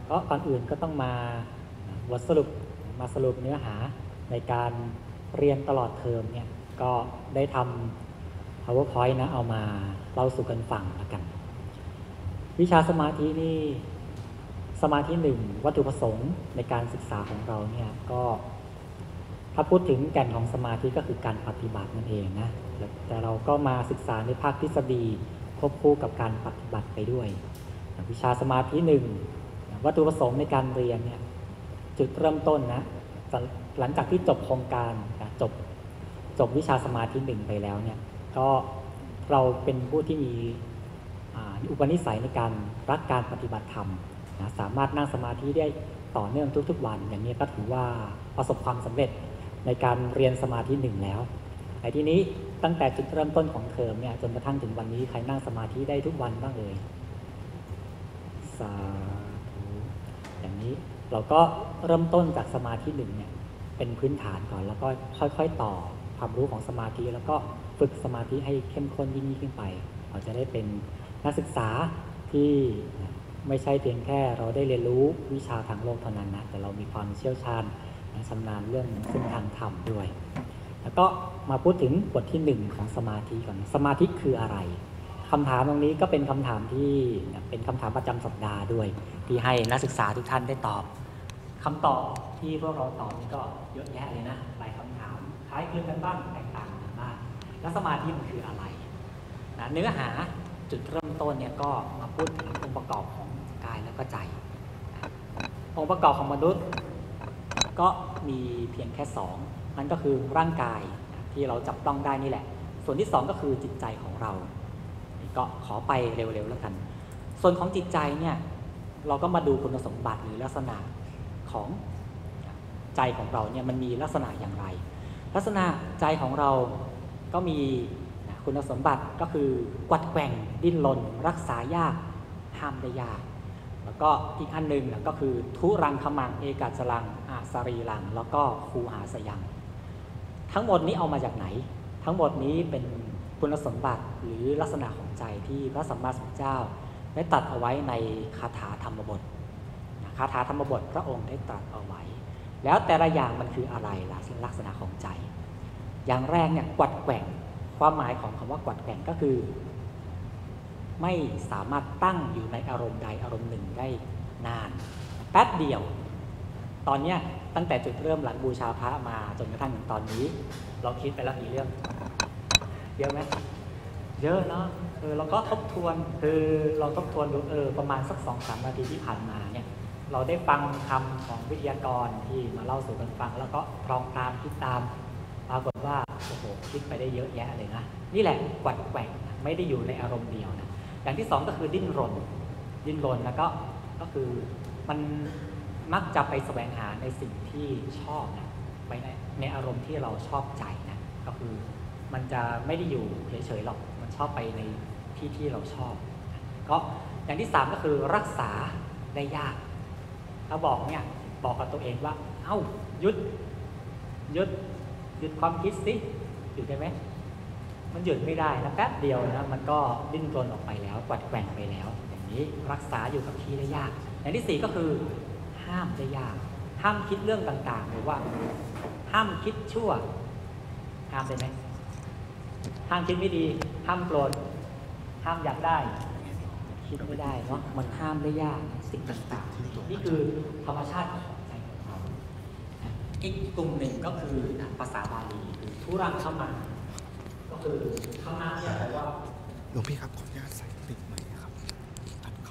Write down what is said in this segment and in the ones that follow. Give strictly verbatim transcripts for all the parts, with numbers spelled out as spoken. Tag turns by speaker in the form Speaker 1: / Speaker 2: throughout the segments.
Speaker 1: เพราะก่อนอื่นก็ต้องมาบทสรุปมาสรุปเนื้อหาในการเรียนตลอดเทอมเนี่ยก็ได้ทำ PowerPoint นะเอามาเล่าสู่กันฟังแล้วกันวิชาสมาธินี่สมาธิหนึ่งวัตถุประสงค์ในการศึกษาของเราเนี่ยก็ถ้าพูดถึงแก่นของสมาธิก็คือการปฏิบัตินั่นเองนะแต่เราก็มาศึกษาในภาคทฤษฎีควบคู่กับการปฏิบัติไปด้วยวิชาสมาธิหนึ่งวัตถุประสงค์ในการเรียนเนี่ยจุดเริ่มต้นนะหลังจากที่จบโครงการจบจบวิชาสมาธิหนึ่งไปแล้วเนี่ยก็เราเป็นผู้ที่มีอุปนิสัยในการรักการปฏิบัติธรรมนะสามารถนั่งสมาธิได้ต่อเนื่องทุกๆวันอย่างนี้ก็ถือว่าประสบความสำเร็จในการเรียนสมาธิหนึ่งแล้วในที่นี้ตั้งแต่จุดเริ่มต้นของเทอมเนี่ยจนกระทั่งถึงวันนี้ใครนั่งสมาธิได้ทุกวันบ้างเอ่ยสาธุอย่างนี้เราก็เริ่มต้นจากสมาธิหนึ่งเนี่ยเป็นพื้นฐานก่อนแล้วก็ค่อยๆต่อความรู้ของสมาธิแล้วก็ฝึกสมาธิให้เข้มข้นยิ่งๆขึ้นไปเราจะได้เป็นนักศึกษาที่ไม่ใช่เพียงแค่เราได้เรียนรู้วิชาทางโลกเท่านั้นนะแต่เรามีความเชี่ยวชาญชำนาญเรื่องเส้นทางธรรมด้วยแล้วก็มาพูดถึงบทที่หนึ่งของสมาธิก่อนสมาธิคืออะไรคำถามตรงนี้ก็เป็นคำถามที่เป็นคำถามประจำสัปดาห์ด้วยที่ให้นักศึกษาทุกท่านได้ตอบคำตอบที่พวกเราตอบนี่ก็เยอะแยะเลยนะหลายคำถามคล้ายคลึงกันบ้างแตกต่างกันบ้างแล้วสมาธิมันคืออะไรนะเนื้อหาจุดเริ่มต้นเนี่ยก็มาพูดถึงองค์ประกอบของกายแล้วก็ใจองค์ประกอบของมนุษย์ก็มีเพียงแค่สองนั่นก็คือร่างกายที่เราจับต้องได้นี่แหละส่วนที่สองก็คือจิตใจของเราก็ขอไปเร็วๆแล้วกันส่วนของจิตใจเนี่ยเราก็มาดูคุณสมบัติหรือลักษณะของใจของเราเนี่ยมันมีลักษณะอย่างไรลักษณะใจของเราก็มีคุณสมบัติก็คือกวัดแกว่งดิ้นรนรักษายากห้ามได้ยากแล้วก็อีกอันหนึ่งก็คือทุรังขมังเอกัจจรังอาสรีรังแล้วก็คูหาสยังทั้งหมดนี้เอามาจากไหนทั้งหมดนี้เป็นคุณสมบัติหรือลักษณะของใจที่พระสัมมาสัมพุทธเจ้าได้ตรัสเอาไว้ในคาถาธรรมบทคาถาธรรมบทพระองค์ได้ตรัสเอาไว้แล้วแต่ละอย่างมันคืออะไรลักษณะของใจอย่างแรกเนี่ยกวัดแกว่งความหมายของคำว่ากวัดแกว่งก็คือไม่สามารถตั้งอยู่ในอารมณ์ใดอารมณ์หนึ่งได้นานแป๊บเดียวตอนนี้ตั้งแต่จุดเริ่มหลังบูชาพระมาจนกระทั่งถึงตอนนี้เราคิดไปแล้วกี่เรื่องเยอะไหมเยอะเนาะเออเราก็ทบทวนคือเราทบทวนดูเออประมาณสักสองสามนาทีที่ผ่านมาเนี่ยเราได้ฟังคำของวิทยากรที่มาเล่าสู่กันฟังแล้วก็ลองตามคิดตามปรากฏว่าโอ้โหคิดไปได้เยอะแยะเลยนะนี่แหละกวัดแกว่งไม่ได้อยู่ในอารมณ์เดียวนะอย่างที่สองก็คือดิ้นรนดิ้นรนแล้วก็ก็คือมันมักจะไปแสวงหาในสิ่งที่ชอบนะไปในในอารมณ์ที่เราชอบใจนะก็คือมันจะไม่ได้อยู่เฉยๆหรอกมันชอบไปในที่ที่เราชอบก็อย่างที่สามก็คือรักษาได้ยากถ้าบอกเนี่ยบอกกับตัวเองว่าเอ้าหยุดหยุดหยุดความคิดสิหยุดได้ไหมมันหยุดไม่ได้นะแป๊บเดียวนะมันก็ดิ้นรนออกไปแล้วกวัดแกว่งไปแล้วอย่างนี้รักษาอยู่กับที่ได้ยากอย่างที่สี่ก็คือห้ามได้ยากห้ามคิดเรื่องต่างๆหรือว่าห้ามคิดชั่วห้ามได้ไหมห้ามคิดไม่ดีห้ามโกรธห้ามอยากได้คิดไม่ได้เนาะมันห้ามได้ยากสิ่งต่างๆนี่คือธรรมชาติของใจของเราอีกกลุ่มหนึ่งก็คือภาษาบาลีคือทุรังขมังก็คือขมังเนี่ยแปลว่า
Speaker 2: หลวงพี่ครับขออนุญาตใส่ติดไหมครับตัดเข้า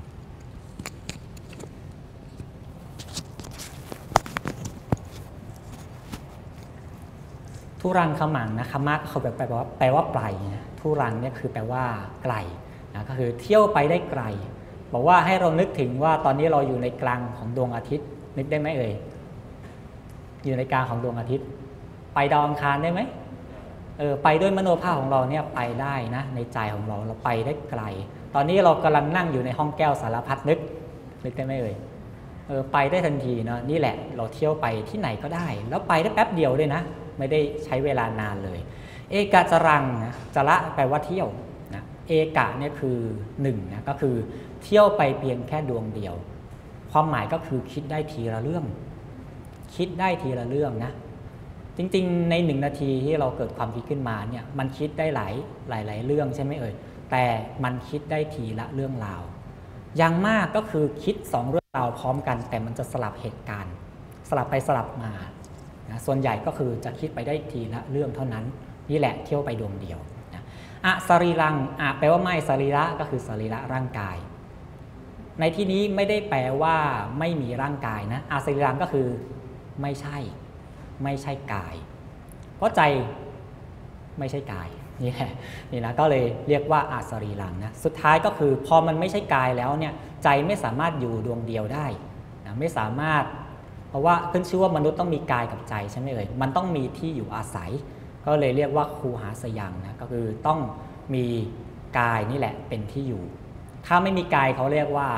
Speaker 1: ทุรังขมังนะขมังเขาแปลว่าแปลว่าไกลนะทุรังเนี่ยคือแปลว่าไกลนะก็คือเที่ยวไปได้ไกลบอกว่าให้เรานึกถึงว่าตอนนี้เราอยู่ในกลางของดวงอาทิตย์นึกได้ไหมเอ่ยอยู่ในกลางของดวงอาทิตย์ไปดาวอังคารได้ไหมเออไปด้วยมโนภาพของเราเนี่ยไปได้นะในใจของเราเราไปได้ไกลตอนนี้เรากำลังนั่งอยู่ในห้องแก้วสารพัดนึกนึกได้ไหมเอ่ยเออไปได้ทันทีเนาะนี่แหละเราเที่ยวไปที่ไหนก็ได้แล้วไปได้แป๊บเดียวด้วยนะไม่ได้ใช้เวลานานเลยเอกจรังนะจระแปลว่าเที่ยวนะเอกะเนี่ยคือหนึ่งนะก็คือเที่ยวไปเพียงแค่ดวงเดียว
Speaker 3: ความหมายก็คือคิดได้ทีละเรื่องคิดได้ทีละเรื่องนะจริงๆในหนึ่งนาทีที่เราเกิดความคิดขึ้นมาเนี่ยมันคิดได้หลายหลายหลายเรื่องใช่ไหมเอ่ยแต่มันคิดได้ทีละเรื่องราวอย่างมากก็คือคิดสองเรื่องราวพร้อมกันแต่มันจะสลับเหตุการณ์สลับไปสลับมานะส่วนใหญ่ก็คือจะคิดไปได้ทีละเรื่องเท่านั้นนี่แหละเที่ยวไปดวงเดียวนะอะสรีรังอะแปลว่าไม่สรีระก็คือสรีระร่างกายในที่นี้ไม่ได้แปลว่าไม่มีร่างกายนะอะสรีรังก็คือไม่ใช่ไม่ใช่กายเพราะใจไม่ใช่กายนี่แหละนี่นะก็เลยเรียกว่าอาสรีรังนะสุดท้ายก็คือพอมันไม่ใช่กายแล้วเนี่ยใจไม่สามารถอยู่ดวงเดียวได้นะไม่สามารถเพราะว่าขึ้นชื่อว่ามนุษย์ต้องมีกายกับใจใช่ไหมเอ่ยมันต้องมีที่อยู่อาศัยก็เลยเรียกว่าคูหาสยังนะก็คือต้องมีกายนี่แหละเป็นที่อยู่ถ้าไม่มีกายเขาเรียกว่า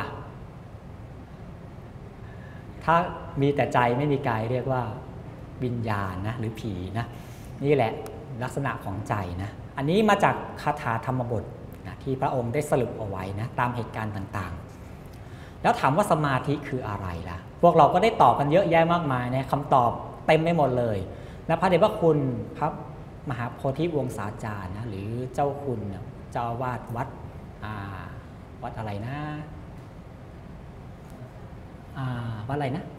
Speaker 3: ถ้ามีแต่ใจไม่มีกายเรียกว่าวิญญาณนะหรือผีนะนี่แหละลักษณะของใจนะอันนี้มาจากคาถาธรรมบทนะที่พระองค์ได้สรุปเอาไว้นะตามเหตุการณ์ต่างๆแล้วถามว่าสมาธิคืออะไรล่ะพวกเราก็ได้ตอบกันเยอะแยะมากมายนะคำตอบเต็มไม่หมดเลยและพระเดชพระคุณพระมหาโพธิวงศาจารย์นะหรือเจ้าคุณเจ้าอาวาสวัดวัดอะไรนะวัดอะไรนะ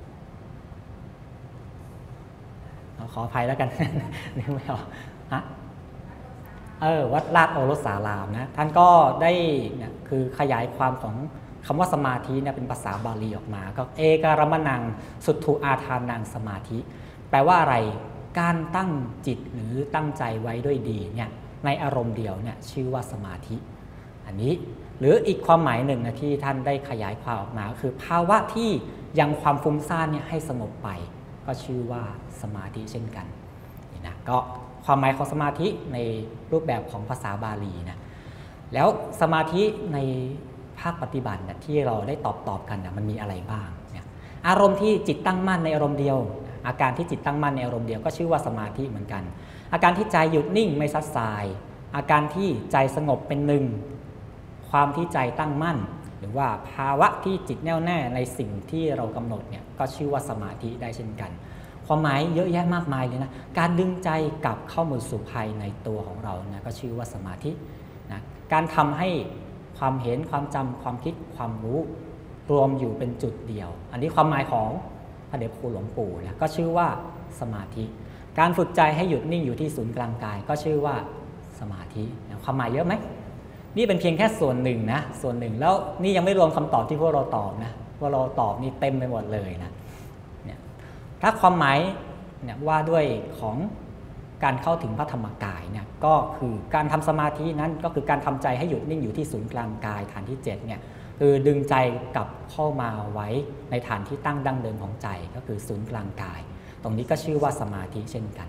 Speaker 3: ขออภัยแล้วกัน นึกไม่ออกฮะเออวัดลาดโอรสารามนะท่านก็ได้เนี่ยคือขยายความของคำว่าสมาธิเนี่ยเป็นภาษาบาลีออกมาก็เอกรมนังสุทธุอาทานังสมาธิแปลว่าอะไรการตั้งจิตหรือตั้งใจไว้ด้วยดีเนี่ยในอารมณ์เดียวเนี่ยชื่อว่าสมาธิอันนี้หรืออีกความหมายหนึ่งนะที่ท่านได้ขยายความออกมาก็คือภาวะที่ยังความฟุ้งซ่านเนี่ยให้สงบไปก็ชื่อว่าสมาธิเช่นกันนี่นะก็ความหมายของสมาธิในรูปแบบของภาษาบาลีนะแล้วสมาธิในภาคปฏิบัตินะที่เราได้ตอบตอบกันนะมันมีอะไรบ้างเนี่ยอารมณ์ที่จิตตั้งมั่นในอารมณ์เดียวอาการที่จิตตั้งมั่นในอารมณ์เดียวก็ชื่อว่าสมาธิเหมือนกันอาการที่ใจหยุดนิ่งไม่ซัดสายอาการที่ใจสงบเป็นหนึ่งความที่ใจตั้งมั่นหรือว่าภาวะที่จิตแน่วแน่ในสิ่งที่เรากำหนดเนี่ยก็ชื่อว่าสมาธิได้เช่นกันความหมายเยอะแยะมากมายเลยนะการดึงใจกลับเข้ามาสู่ภายในตัวของเรานะก็ชื่อว่าสมาธินะการทำให้ความเห็นความจำความคิดความรู้รวมอยู่เป็นจุดเดียวอันนี้ความหมายของพระเดชพระคุณหลวงปู่นะก็ชื่อว่าสมาธิการฝึกใจให้หยุดนิ่งอยู่ที่ศูนย์กลางกายก็ชื่อว่าสมาธินะความหมายเยอะไหมนี่เป็นเพียงแค่ส่วนหนึ่งนะส่วนหนึ่งแล้วนี่ยังไม่รวมคำตอบที่พวกเราตอบนะพวกเราตอบนี่เต็มไปหมดเลยนะเนี่ยถ้าความหมายเนี่ยว่าด้วยของการเข้าถึงพระธรรมกายเนี่ยก็คือการทำสมาธินั้นก็คือการทำใจให้หยุดนิ่งอยู่ที่ศูนย์กลางกายฐานที่เจ็ดเนี่ยคือดึงใจกลับเข้ามาไว้ในฐานที่ตั้งดั้งเดิมของใจก็คือศูนย์กลางกายตรงนี้ก็ชื่อว่าสมาธิเช่นกัน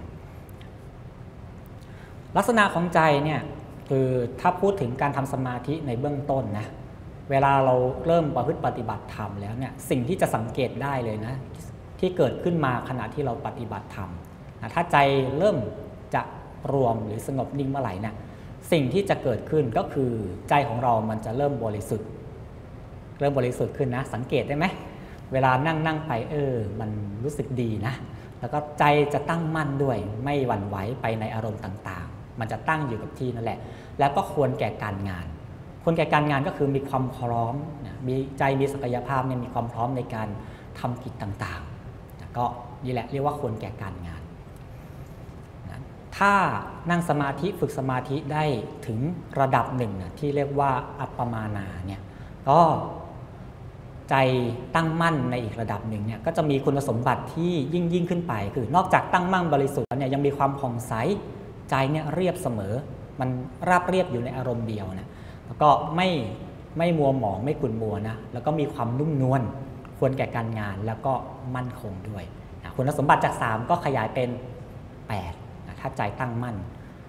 Speaker 3: ลักษณะของใจเนี่ยคือถ้าพูดถึงการทำสมาธิในเบื้องต้นนะเวลาเราเริ่มประพฤติปฏิบัติธรรมแล้วเนี่ยสิ่งที่จะสังเกตได้เลยนะที่เกิดขึ้นมาขณะที่เราปฏิบัติธรรมนะถ้าใจเริ่มจะรวมหรือสงบนิ่งเมื่อไหร่เนี่ยสิ่งที่จะเกิดขึ้นก็คือใจของเรามันจะเริ่มบริสุทธิ์เริ่มบริสุทธิ์ขึ้นนะสังเกตได้ไหมเวลานั่งนั่งไปเออมันรู้สึกดีนะแล้วก็ใจจะตั้งมั่นด้วยไม่หวั่นไหวไปในอารมณ์ต่างๆมันจะตั้งอยู่กับที่นั่นแหละแล้วก็ควรแก่การงานควรแก่การงานก็คือมีความพร้อมนะมีใจมีศักยภาพเนี่ยมีความพร้อมในการทำกิจต่างๆนะก็นี่แหละเรียกว่าควรแก่การงานนะถ้านั่งสมาธิฝึกสมาธิได้ถึงระดับหนึ่งนะที่เรียกว่าอัปปมานาเนี่ยก็ใจตั้งมั่นในอีกระดับหนึ่งเนี่ยก็จะมีคุณสมบัติที่ยิ่งยิ่งขึ้นไปคือนอกจากตั้งมั่นบริสุทธิ์แล้วเนี่ยยังมีความผ่องใสใจเนี่ยเรียบเสมอมันราบเรียบอยู่ในอารมณ์เดียวนะแล้วก็ไม่ไม่มัวหมองไม่ขุ่นมัวนะแล้วก็มีความนุ่มนวลควรแก่การงานแล้วก็มั่นคงด้วยนะคุณสมบัติจากสามก็ขยายเป็นแปดนะถ้าใจตั้งมั่น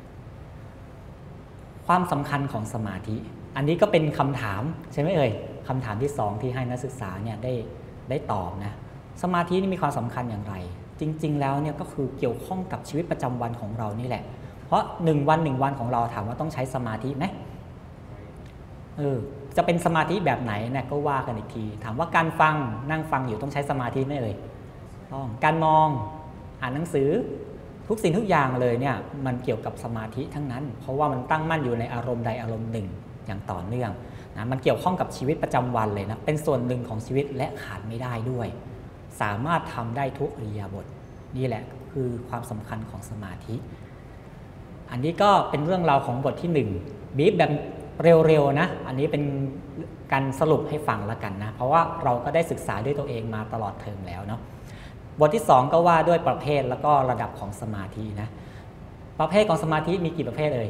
Speaker 3: ความสำคัญของสมาธิอันนี้ก็เป็นคำถามใช่ไหมเอ่ยคำถามที่สองที่ให้นักศึกษาเนี่ยได้ได้ตอบนะสมาธินี่มีความสำคัญอย่างไรจริงๆแล้วเนี่ยก็คือเกี่ยวข้องกับชีวิตประจำวันของเรานี่แหละเพราะหนึ่งวันหนึ่งวันของเราถามว่าต้องใช้สมาธิไหมเออจะเป็นสมาธิแบบไหนเนี่ยก็ว่ากันอีกทีถามว่าการฟังนั่งฟังอยู่ต้องใช้สมาธิไหมเอ่ยต้องการมองอ่านหนังสือทุกสิ่งทุกอย่างเลยเนี่ยมันเกี่ยวกับสมาธิทั้งนั้นเพราะว่ามันตั้งมั่นอยู่ในอารมณ์ใดอารมณ์หนึ่งอย่างต่อเนื่องนะมันเกี่ยวข้องกับชีวิตประจำวันเลยนะเป็นส่วนหนึ่งของชีวิตและขาดไม่ได้ด้วยสามารถทำได้ทุกอิริยาบถนี่แหละคือความสำคัญของสมาธิอันนี้ก็เป็นเรื่องราวของบทที่หนึ่งบีบแบบเร็วๆนะอันนี้เป็นการสรุปให้ฟังแล้วกันนะเพราะว่าเราก็ได้ศึกษาด้วยตัวเองมาตลอดเทอมแล้วเนาะบทที่สองก็ว่าด้วยประเภทแล้วก็ระดับของสมาธินะประเภทของสมาธิมีกี่ประเภทเอ่ย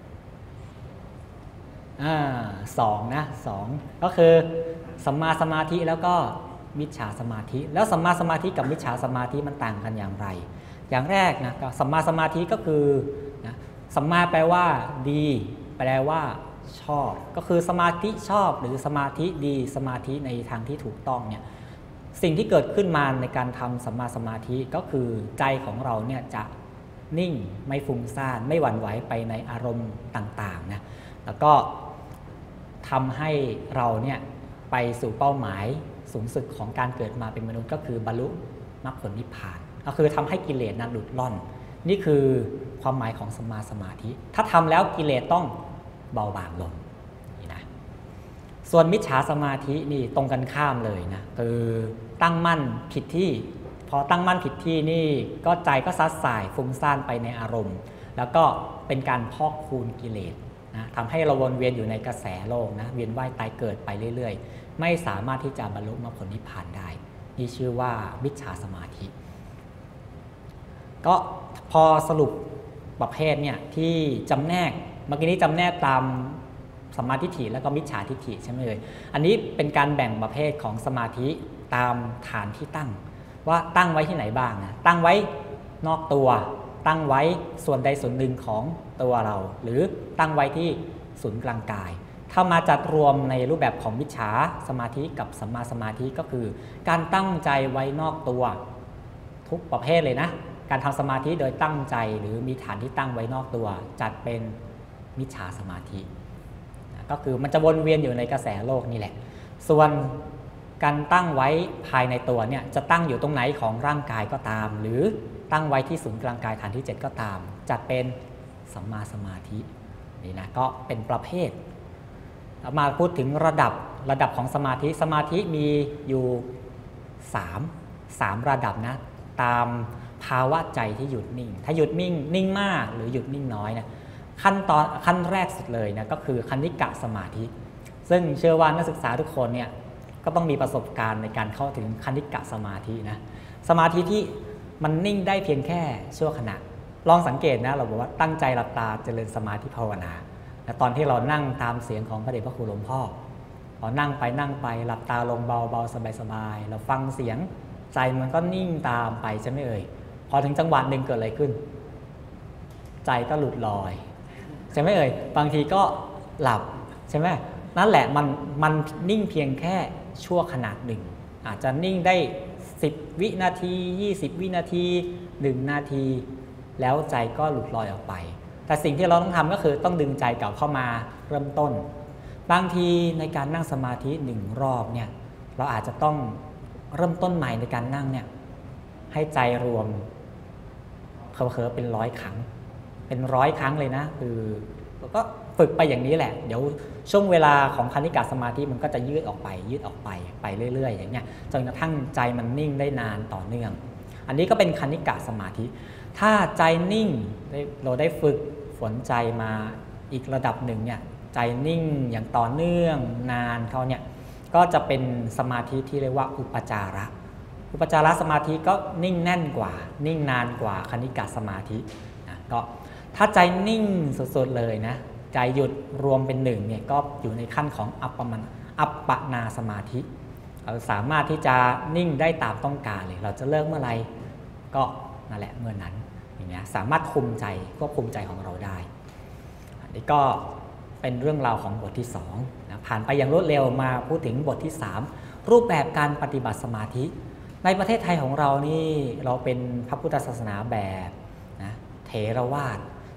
Speaker 3: อ่าสองนะสองก็คือสัมมาสมาธิแล้วก็มิจฉาสมาธิแล้วสัมมาสมาธิกับมิจฉาสมาธิมันต่างกันอย่างไรอย่างแรกนะสัมมาสมาธิก็คือนะสัมมาแปลว่าดีแปลว่าชอบก็คือสมาธิชอบหรือสมาธิดีสมาธิในทางที่ถูกต้องเนี่ยสิ่งที่เกิดขึ้นมาในการทำสัมมาสมาธิก็คือใจของเราเนี่ยจะนิ่งไม่ฟุ้งซ่านไม่หวั่นไหวไปในอารมณ์ต่างๆนะแล้วก็ทำให้เราเนี่ยไปสู่เป้าหมายสูงสุดของการเกิดมาเป็นมนุษย์ก็คือบรรลุมรรคผลนิพพานก็คือทำให้กิเลสนั้นหลุดล่อนนี่คือความหมายของสัมมาสมาธิถ้าทำแล้วกิเลสต้องเบาบางลงนี่นะส่วนมิจฉาสมาธินี่ตรงกันข้ามเลยนะคือตั้งมั่นผิดที่พอตั้งมั่นผิดที่นี่ก็ใจก็ซัดสายฟุ้งซ่านไปในอารมณ์แล้วก็เป็นการพอกพูนกิเลสนะทำให้เราวนเวียนอยู่ในกระแสโลกนะเวียนว่ายตายเกิดไปเรื่อยๆไม่สามารถที่จะบรรลุมรรคผลนิพพานได้นี่ชื่อว่ามิจฉาสมาธิก็พอสรุปประเภทเนี่ยที่จำแนกเมื่อกี้นี้จำแนกตามสัมมาทิฏฐิแล้วก็มิจฉาทิฏฐิใช่ไหมเลยอันนี้เป็นการแบ่งประเภทของสมาธิตามฐานที่ตั้งว่าตั้งไว้ที่ไหนบ้างนะตั้งไว้นอกตัวตั้งไว้ส่วนใดส่วนหนึ่งของตัวเราหรือตั้งไว้ที่ศูนย์กลางกายถ้ามาจัดรวมในรูปแบบของมิจฉาสมาธิกับสัมมาสมาธิก็คือการตั้งใจไว้นอกตัวทุกประเภทเลยนะการทำสมาธิโดยตั้งใจหรือมีฐานที่ตั้งไว้นอกตัวจัดเป็นมิจฉาสมาธิก็คือมันจะวนเวียนอยู่ในกระแสโลกนี่แหละส่วนการตั้งไว้ภายในตัวเนี่ยจะตั้งอยู่ตรงไหนของร่างกายก็ตามหรือตั้งไว้ที่ศูนย์กลางกายฐานที่เจ็ดก็ตามจัดเป็นสัมมาสมาธินี่นะก็เป็นประเภทมาพูดถึงระดับระดับของสมาธิสมาธิมีอยู่สาม สามระดับนะตามภาวะใจที่หยุดนิ่งถ้าหยุดนิ่งนิ่งมากหรือหยุดนิ่งน้อยนะขั้นตอนขั้นแรกสุดเลยนะก็คือคณิกะสมาธิซึ่งเชื่อว่านักศึกษาทุกคนเนี่ยก็ต้องมีประสบการณ์ในการเข้าถึงคณิกะสมาธินะสมาธิที่มันนิ่งได้เพียงแค่ชั่วขณะลองสังเกตนะเราบอกว่าตั้งใจหลับตาเจริญสมาธิภาวนาแต่ตอนที่เรานั่งตามเสียงของพระเดชพระคุณหลวงพ่อพอนั่งไปนั่งไปหลับตาลงเบาเบาสบายสบายเราฟังเสียงใจมันก็นิ่งตามไปใช่ไหมเอ่ยพอถึงจังหวะหนึ่งเกิดอะไรขึ้นใจก็หลุดลอยใช่ไหมเอ่ยบางทีก็หลับใช่ไหมนั่นแหละมันมันนิ่งเพียงแค่ชั่วขณะหนึ่งอาจจะนิ่งได้สิบวินาทียี่สิบวินาทีหนึ่งนาทีแล้วใจก็หลุดลอยออกไปแต่สิ่งที่เราต้องทำก็คือต้องดึงใจกลับเข้ามาเริ่มต้นบางทีในการนั่งสมาธิหนึ่งรอบเนี่ยเราอาจจะต้องเริ่มต้นใหม่ในการนั่งเนี่ยให้ใจรวมเผลอๆเป็นร้อยครั้งเป็นร้อยครั้งเลยนะคือเราก็ฝึกไปอย่างนี้แหละเดี๋ยวช่วงเวลาของคณิกะสมาธิมันก็จะยืดออกไปยืดออกไปไปเรื่อยๆอย่างเงี้ยจนกระทั่งใจมันนิ่งได้นานต่อเนื่องอันนี้ก็เป็นคณิกะสมาธิถ้าใจนิ่งเราได้ฝึกฝนใจมาอีกระดับหนึ่งเนี่ยใจนิ่งอย่างต่อเนื่องนานเขาเนี่ยก็จะเป็นสมาธิที่เรียกว่าอุปจาระอุปจารสมาธิก็นิ่งแน่นกว่านิ่งนานกว่าคณิกะสมาธินะก็ถ้าใจนิ่งสุดๆเลยนะใจหยุดรวมเป็นหนึ่งเนี่ยก็อยู่ในขั้นของอัปปมันอัปปนาสมาธิเราสามารถที่จะนิ่งได้ตามต้องการเลยเราจะเลิกเมื่อไหร่ก็นั่นแหละเมื่อนั้นอย่างเงี้ยสามารถคุมใจควบคุมใจของเราได้อันนี้ก็เป็นเรื่องราวของบทที่สองนะผ่านไปอย่างรวดเร็วมาพูดถึงบทที่สามรูปแบบการปฏิบัติสมาธิในประเทศไทยของเรานี่เราเป็นพระพุทธศาสนาแบบนะเถรวาทเถ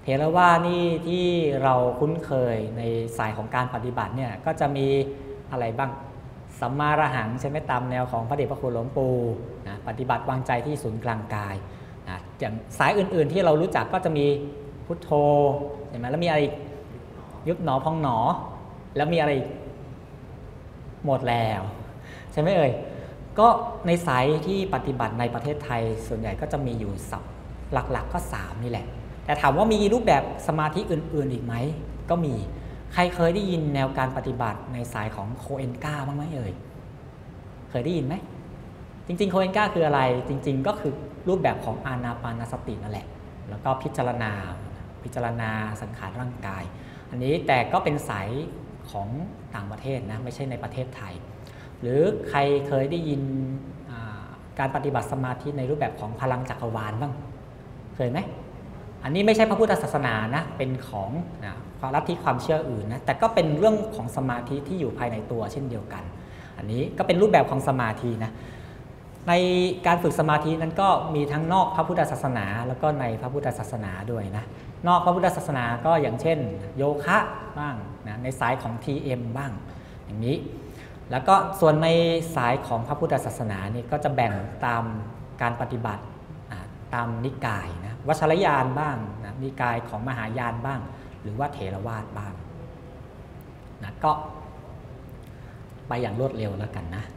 Speaker 3: เถรวาทนี่ที่เราคุ้นเคยในสายของการปฏิบัติเนี่ยก็จะมีอะไรบ้างสัมมาระหังใช่ไหมตามแนวของพระเดชพระคุณหลวงปู่นะปฏิบัติวางใจที่ศูนย์กลางกายนะอย่างสายอื่นๆที่เรารู้จักก็จะมีพุทโธเห็นไหมแล้วมีอะไรยุบหนอพองหนอแล้วมีอะไรหมดแล้วใช่ไหมเอ่ยก็ในสายที่ปฏิบัติในประเทศไทยส่วนใหญ่ก็จะมีอยู่สับหลักๆก็สามนี่แหละแต่ถามว่ามีรูปแบบสมาธิอื่นๆอีกไหมก็มีใครเคยได้ยินแนวการปฏิบัติในสายของโคเอนกาบ้างไหมเอ่ยเคยได้ยินไหมจริงๆโคเอนกาคืออะไรจริงๆก็คือรูปแบบของอานาปานสตินั่นแหละแล้วก็พิจารณาพิจารณาสังขารร่างกายอันนี้แต่ก็เป็นสายของต่างประเทศนะไม่ใช่ในประเทศไทยหรือใครเคยได้ยินการปฏิบัติสมาธิในรูปแบบของพลังจักรวาลบ้างเคยไหมอันนี้ไม่ใช่พระพุทธศาสนานะเป็นของนะความลัทธิความเชื่ออื่นนะแต่ก็เป็นเรื่องของสมาธิที่อยู่ภายในตัวเช่นเดียวกันอันนี้ก็เป็นรูปแบบของสมาธินะในการฝึกสมาธินั้นก็มีทั้งนอกพระพุทธศาสนาแล้วก็ในพระพุทธศาสนาด้วยนะนอกพระพุทธศาสนาก็อย่างเช่นโยคะบ้างนะในสายของ ที เอ็ม บ้างอย่างนี้แล้วก็ส่วนในสายของพระพุทธศาสนานี่ก็จะแบ่งตามการปฏิบัติตามนิกายนะวัชรยานบ้างนะนิกายของมหายานบ้างหรือว่าเถรวาทบ้างนะก็ไปอย่างรวดเร็วแล้วกันนะ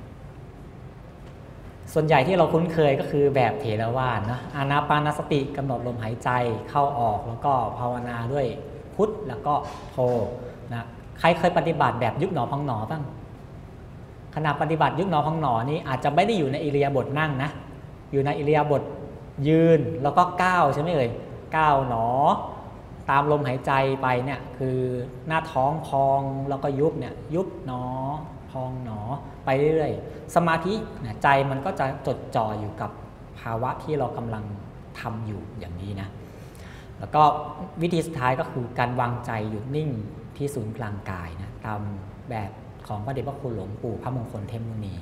Speaker 3: ส่วนใหญ่ที่เราคุ้นเคยก็คือแบบเถรวาทนะอานาปานสติกำหนดลมหายใจเข้าออกแล้วก็ภาวนาด้วยพุทธแล้วก็โธนะใครเคยปฏิบัติแบบยุบหนอพองหนอบ้างขณะปฏิบัติยุบหนอพองหนอนี้อาจจะไม่ได้อยู่ในอิริยาบถนั่งนะอยู่ในอิริยาบถยืนแล้วก็ก้าวใช่ไหมเอ่ยก้าวหนอตามลมหายใจไปเนี่ยคือหน้าท้องพองแล้วก็ยุบเนี่ยยุบหนอพองหนอไปเรื่อยๆสมาธิใจมันก็จะจดจ่ออยู่กับภาวะที่เรากำลังทำอยู่อย่างนี้นะแล้วก็วิธีสุดท้ายก็คือการวางใจหยุดนิ่งที่ศูนย์กลางกายนะตามแบบของพระเดชพระคุณหลวงปู่พระมงคลเทพมุนี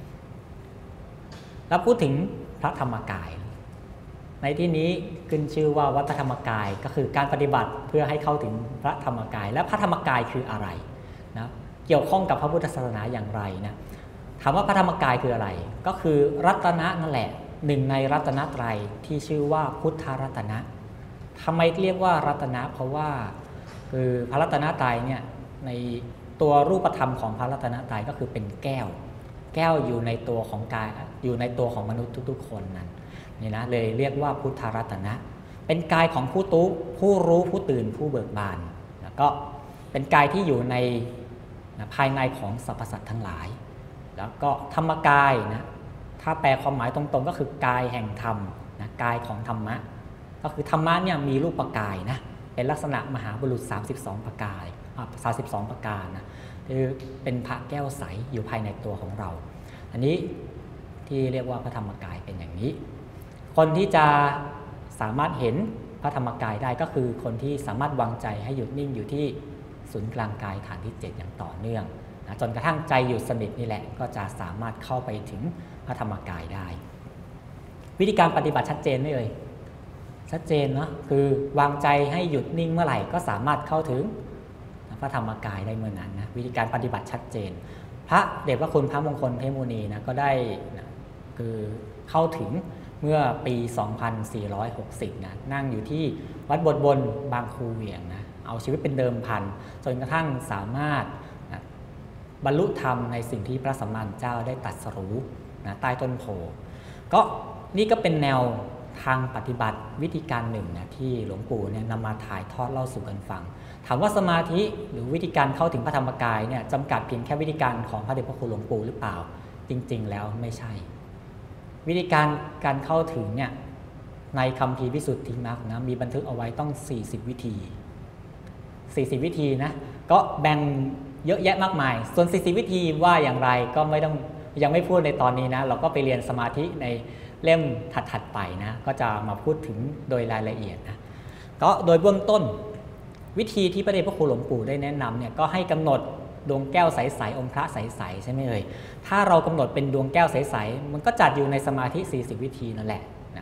Speaker 3: แล้วพูดถึงพระธรรมกายในที่นี้ขึ้นชื่อว่าวัดพระธรรมกายก็คือการปฏิบัติเพื่อให้เข้าถึงพระธรรมกายและพระธรรมกายคืออะไรนะเกี่ยวข้องกับพระพุทธศาสนาอย่างไรนะถามว่าพระธรรมกายคืออะไรก็คือรัตนะนั่นแหละหนึ่งในรัตนตรัยที่ชื่อว่าพุทธรัตนะทำไมเรียกว่ารัตนะเพราะว่าคือพระรัตนตรัยเนี่ยในตัวรูปธรรมของพระรัตนตรัยก็คือเป็นแก้วแก้วอยู่ในตัวของกายอยู่ในตัวของมนุษย์ทุกๆคนนั้นนี่นะเลยเรียกว่าพุทธรัตนะเป็นกายของผู้ตู้ผู้รู้ผู้ตื่นผู้เบิกบานแล้วก็เป็นกายที่อยู่ในนะภายในของสรรพสัตว์ทั้งหลายแล้วก็ธรรมกายนะถ้าแปลความหมายตรงๆก็คือกายแห่งธรรมนะกายของธรรมะก็คือธรรมะเนี่ยมีรูปกายนะเป็นลักษณะมหาบุรุษสามสิบสองประการสามสิบสองประการนะคือเป็นพระแก้วใสอยู่ภายในตัวของเราอันนี้ที่เรียกว่าพระธรรมกายเป็นอย่างนี้คนที่จะสามารถเห็นพระธรรมกายได้ก็คือคนที่สามารถวางใจให้หยุดนิ่งอยู่ที่ศูนย์กลางกายฐานที่เจ็ดอย่างต่อเนื่องนะจนกระทั่งใจหยุดสนิทนี่แหละก็จะสามารถเข้าไปถึงพระธรรมกายได้วิธีการปฏิบัติชัดเจนไหมเอ่ยชัดเจนเนาะคือวางใจให้หยุดนิ่งเมื่อไหร่ก็สามารถเข้าถึงพระธรรมกายได้เมื่อนั้นนะวิธีการปฏิบัติชัดเจนพระเดชพระคุณพระมงคลเทพมุนีนะก็ได้นะคือเข้าถึงเมื่อปี สองพันสี่ร้อยหกสิบ นะนั่งอยู่ที่วัดบทบนบางคูเวียงนะเอาชีวิตเป็นเดิมพันจนกระทั่งสามารถนะบรรลุธรรมในสิ่งที่พระสัมมาสัมพุทธเจ้าได้ตรัสรู้นะใต้ต้นโพก็นี่ก็เป็นแนวทางปฏิบัติวิธีการหนึ่งนะที่หลวงปู่เนี่ยนำมาถ่ายทอดเล่าสู่กันฟังถามว่าสมาธิหรือวิธีการเข้าถึงพระธรรมกายเนี่ยจำกัดเพียงแค่วิธีการของพระเดชพระคุณหลวงปู่หรือเปล่าจริงๆแล้วไม่ใช่วิธีการการเข้าถึงเนี่ยในคัมภีร์วิสุทธิมรรคนะมีบันทึกเอาไว้ต้องสี่สิบวิธีสี่สิบวิธีนะก็แบ่งเยอะแยะมากมายส่วนสี่สิบวิธีว่าอย่างไรก็ไม่ต้องยังไม่พูดในตอนนี้นะเราก็ไปเรียนสมาธิในเล่มถัดๆไปนะก็จะมาพูดถึงโดยรายละเอียดนะก็โดยเบื้องต้นวิธีที่พระเดชพระคุณหลวงปู่ได้แนะนำเนี่ยก็ให้กำหนดดวงแก้วใสๆองค์พระใสๆใช่ไหมเอ่ยถ้าเรากำหนดเป็นดวงแก้วใสๆมันก็จัดอยู่ในสมาธิสี่สิบวิธีนั่นแหละนะ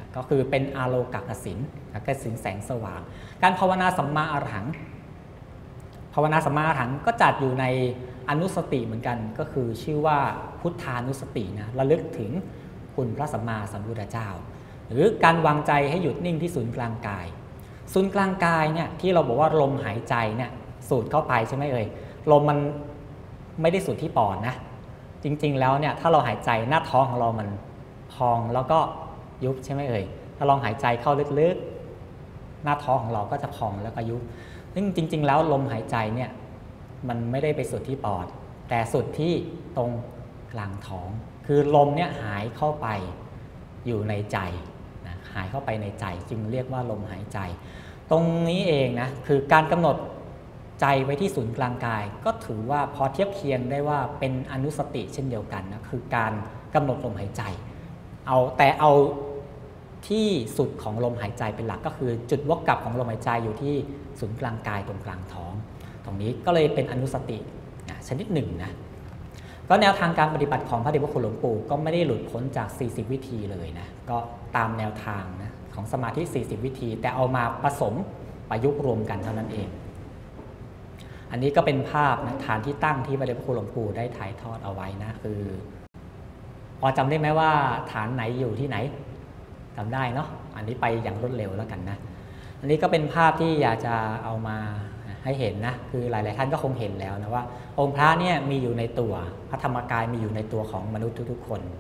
Speaker 3: ก็คือเป็นอาโลกกสิณกสิณแสงสว่าง การภาวนาสัมมาอรหังภาวนาสัมมาอรหังก็จัดอยู่ในอนุสติเหมือนกันก็คือชื่อว่าพุทธานุสตินะระลึกถึงคุณพระสัมมาสัมพุทธเจ้าหรือการวางใจให้หยุดนิ่งที่ศูนย์กลางกายศูนย์กลางกายเนี่ยที่เราบอกว่าลมหายใจเนี่ยสูดเข้าไปใช่ไหมเอ่ยลมมันไม่ได้สูดที่ปอดนะจริงๆแล้วเนี่ยถ้าเราหายใจหน้าท้องของเรามันพองแล้วก็ยุบใช่ไหมเอ่ยถ้าลองหายใจเข้าลึกๆหน้าท้องของเราก็จะพองแล้วก็ยุบซึ่งจริงๆแล้วลมหายใจเนี่ยมันไม่ได้ไปสุดที่ปอดแต่สุดที่ตรงกลางท้องคือลมเนี่ยหายเข้าไปอยู่ในใจนะหายเข้าไปในใจจึงเรียกว่าลมหายใจตรงนี้เองนะคือการกำหนดใจไว้ที่ศูนย์กลางกายก็ถือว่าพอเทียบเคียงได้ว่าเป็นอนุสติเช่นเดียวกันนะคือการกำหนดลมหายใจเอาแต่เอาที่สุดของลมหายใจเป็นหลักก็คือจุดวกกลับของลมหายใจอยู่ที่ศูนย์กลางกายตรงกลางท้องตรงนี้ก็เลยเป็นอนุสติชนิดหนึ่งนะก็แนวทางการปฏิบัติของพระเดชพระคุณหลวงปู่ก็ไม่ได้หลุดพ้นจากสี่สิบวิธีเลยนะก็ตามแนวทางนะของสมาธิสี่สิบวิธีแต่เอามาผสมประยุกต์รวมกันเท่านั้นเองอันนี้ก็เป็นภาพนะฐานที่ตั้งที่พระเดชพระคุณหลวงปู่ได้ถ่ายทอดเอาไว้นะคือพอจำได้ไหมว่าฐานไหนอยู่ที่ไหนจำได้เนาะอันนี้ไปอย่างรวดเร็วแล้วกันนะอันนี้ก็เป็นภาพที่อยากจะเอามาให้เห็นนะคือหลายๆท่านก็คงเห็นแล้วนะว่าองค์พระเนี่ยมีอยู่ในตัวพระธรรมกายมีอยู่ในตัวของมนุษย์ทุกๆคน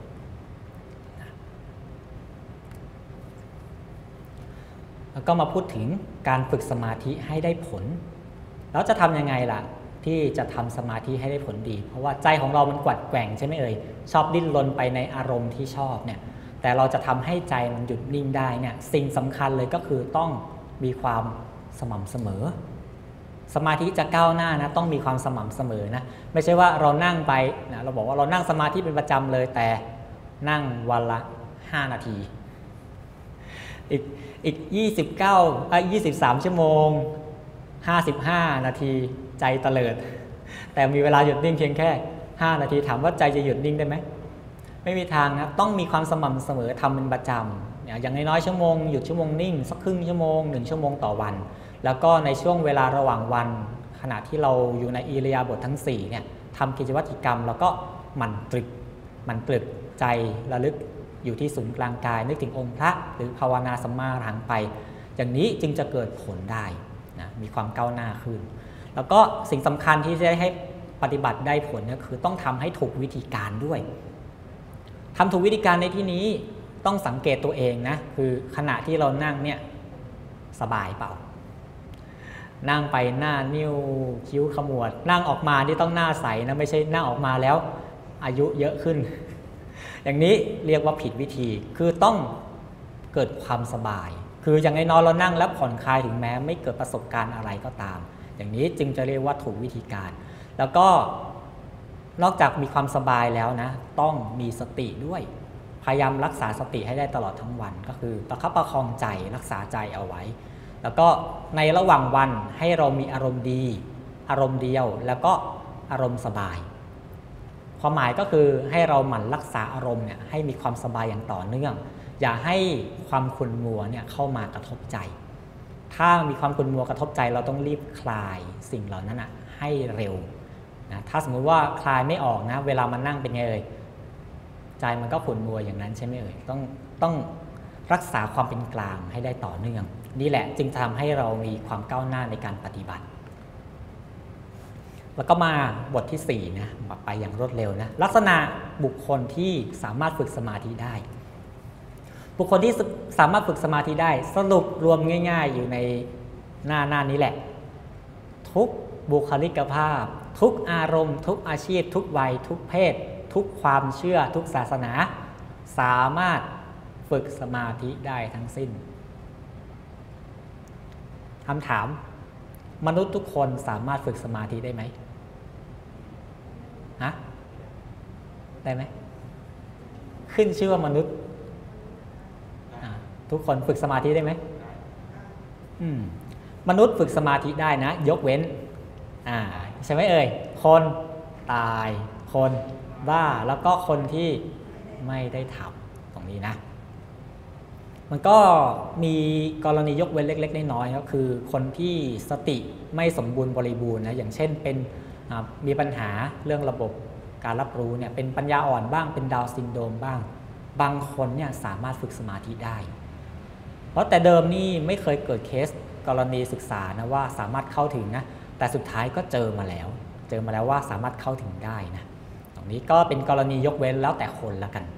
Speaker 3: แล้วก็มาพูดถึงการฝึกสมาธิให้ได้ผลแล้วจะทำยังไงล่ะที่จะทำสมาธิให้ได้ผลดีเพราะว่าใจของเรามันกวัดแกว่งใช่ไหมเอ่ยชอบดิ้นรนไปในอารมณ์ที่ชอบเนี่ยแต่เราจะทำให้ใจมันหยุดนิ่งได้เนี่ยสิ่งสำคัญเลยก็คือต้องมีความสม่ำเสมอสมาธิจะก้าวหน้านะต้องมีความสม่ำเสมอนะไม่ใช่ว่าเรานั่งไปนะเราบอกว่าเรานั่งสมาธิเป็นประจำเลยแต่นั่งวันละห้านาทีอีกอีกยี่สิบเก้าอ่ะยี่สิบสามชั่วโมงห้าสิบห้านาทีใจเตลิดแต่มีเวลาหยุดนิ่งเพียงแค่ห้านาทีถามว่าใจจะหยุดนิ่งได้ไหมไม่มีทางนะต้องมีความสม่ำเสมอทำเป็นประจำอย่างน้อยๆชั่วโมงหยุดชั่วโมงนิ่งสักครึ่งชั่วโมงหนึ่งชั่วโมงต่อวันแล้วก็ในช่วงเวลาระหว่างวันขณะที่เราอยู่ในอิริยาบถทั้งสี่เนี่ยทำกิจวัตรกรรมแล้วก็หมั่นตรึกหมั่นตรึกใจระลึกอยู่ที่ศูนย์กลางกายนึกถึงองค์พระหรือภาวนาสัมมาอรหังไปอย่างนี้จึงจะเกิดผลได้นะมีความก้าวหน้าขึ้นแล้วก็สิ่งสำคัญที่จะให้ปฏิบัติได้ผลก็คือต้องทำให้ถูกวิธีการด้วยทำถูกวิธีการในที่นี้ต้องสังเกตตัวเองนะคือขณะที่เรานั่งเนี่ยสบายเปล่านั่งไปหน้านิ้วคิ้วขมวดนั่งออกมาที่ต้องหน้าใสนะไม่ใช่นั่งออกมาแล้วอายุเยอะขึ้น อย่างนี้เรียกว่าผิดวิธีคือต้องเกิดความสบายคืออย่างน้อยๆเรานั่งแล้วผ่อนคลายถึงแม้ไม่เกิดประสบการณ์อะไรก็ตามอย่างนี้จึงจะเรียกว่าถูกวิธีการแล้วก็นอกจากมีความสบายแล้วนะต้องมีสติด้วยพยายามรักษาสติให้ได้ตลอดทั้งวันก็คือประคับประคองใจรักษาใจเอาไว้แล้วก็ในระหว่างวันให้เรามีอารมณ์ดีอารมณ์เดียวแล้วก็อารมณ์สบายความหมายก็คือให้เราหมั่นรักษาอารมณ์เนี่ยให้มีความสบายอย่างต่อเนื่องอย่าให้ความขุ่นมัวเนี่ยเข้ามากระทบใจถ้ามีความขุ่นมัวกระทบใจเราต้องรีบคลายสิ่งเหล่านั้นนะให้เร็วนะถ้าสมมุติว่าคลายไม่ออกนะเวลามันนั่งเป็นไงเอ่ยใจมันก็ขุ่นมัวอย่างนั้นใช่ไหมเอ่ยต้องต้องรักษาความเป็นกลางให้ได้ต่อเนื่องนี่แหละจึงทำให้เรามีความก้าวหน้าในการปฏิบัติแล้วก็มาบทที่สี่นะไปอย่างรวดเร็วนะลักษณะบุคคลที่สามารถฝึกสมาธิได้บุคคลที่สามารถฝึกสมาธิได้สรุปรวมง่ายๆอยู่ในหน้าหน้านี้แหละทุกบุคลิกภาพทุกอารมณ์ทุกอาชีพทุกวัยทุกเพศทุกความเชื่อทุกศาสนาสามารถฝึกสมาธิได้ทั้งสิ้นคำถามมนุษย์ทุกคนสามารถฝึกสมาธิได้ไหมฮะได้ไหมขึ้นชื่อว่ามนุษย์ทุกคนฝึกสมาธิได้ไหมอืมมนุษย์ฝึกสมาธิได้นะยกเว้นอ่าใช่ไหมเอ่ยคนตายคนบ้าแล้วก็คนที่ไม่ได้ทำตรงนี้นะมันก็มีกรณียกเว้นเล็กๆน้อยๆก็คือคนที่สติไม่สมบูรณ์บริบูรณ์นะอย่างเช่นเป็นมีปัญหาเรื่องระบบการรับรู้เนี่ยเป็นปัญญาอ่อนบ้างเป็นดาวน์ซินโดรมบ้างบางคนเนี่ยสามารถฝึกสมาธิได้เพราะแต่เดิมนี่ไม่เคยเกิดเคสกรณีศึกษานะว่าสามารถเข้าถึงนะแต่สุดท้ายก็เจอมาแล้วเจอมาแล้วว่าสามารถเข้าถึงได้นะตรงนี้ก็เป็นกรณียกเว้นแล้วแต่คนละกัน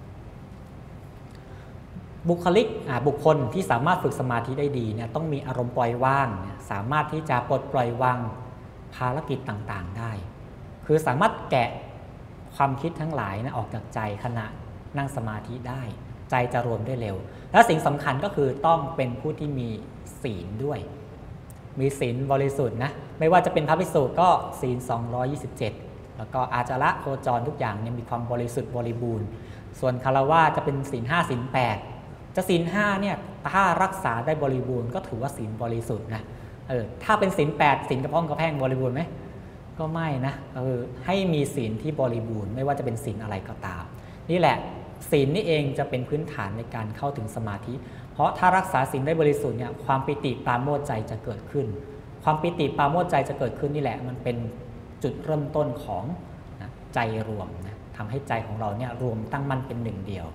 Speaker 3: บุคลิกบุคคลที่สามารถฝึกสมาธิได้ดีเนี่ยต้องมีอารมณ์ปล่อยวางสามารถที่จะปลดปล่อยวางภารกิจต่างๆได้คือสามารถแกะความคิดทั้งหลายนะออกจากใจขณะนั่งสมาธิได้ใจจะรวมได้เร็วและสิ่งสำคัญก็คือต้องเป็นผู้ที่มีศีลด้วยมีศีลบริสุทธิ์นะไม่ว่าจะเป็นพระภิกษุก็ศีลสองร้อยยี่สิบเจ็ดแล้วก็อาจาระโคจรทุกอย่างเนี่ยมีความบริสุทธิ์บริบูรณ์ส่วนคฤหัสถ์จะเป็นศีลห้าศีลแปดจะศีลห้าเนี่ยถ้ารักษาได้บริบูรณ์ก็ถือว่าศีลบริสุทธิ์นะเออถ้าเป็นศีลแปดศีลกระพ้องกระแพงบริบูรณ์ไหมก็ไม่นะเออให้มีศีลที่บริบูรณ์ไม่ว่าจะเป็นศีลอะไรก็ตามนี่แหละศีลนี่เองจะเป็นพื้นฐานในการเข้าถึงสมาธิเพราะถ้ารักษาศีลได้บริสุทธิ์เนี่ยความปิติปราโมทย์ใจจะเกิดขึ้นความปิติปราโมทย์ใจจะเกิดขึ้นนี่แหละมันเป็นจุดเริ่มต้นของนะใจรวมนะทำให้ใจของเราเนี่ยรวมตั้งมั่นเป็นหนึ่งเดียว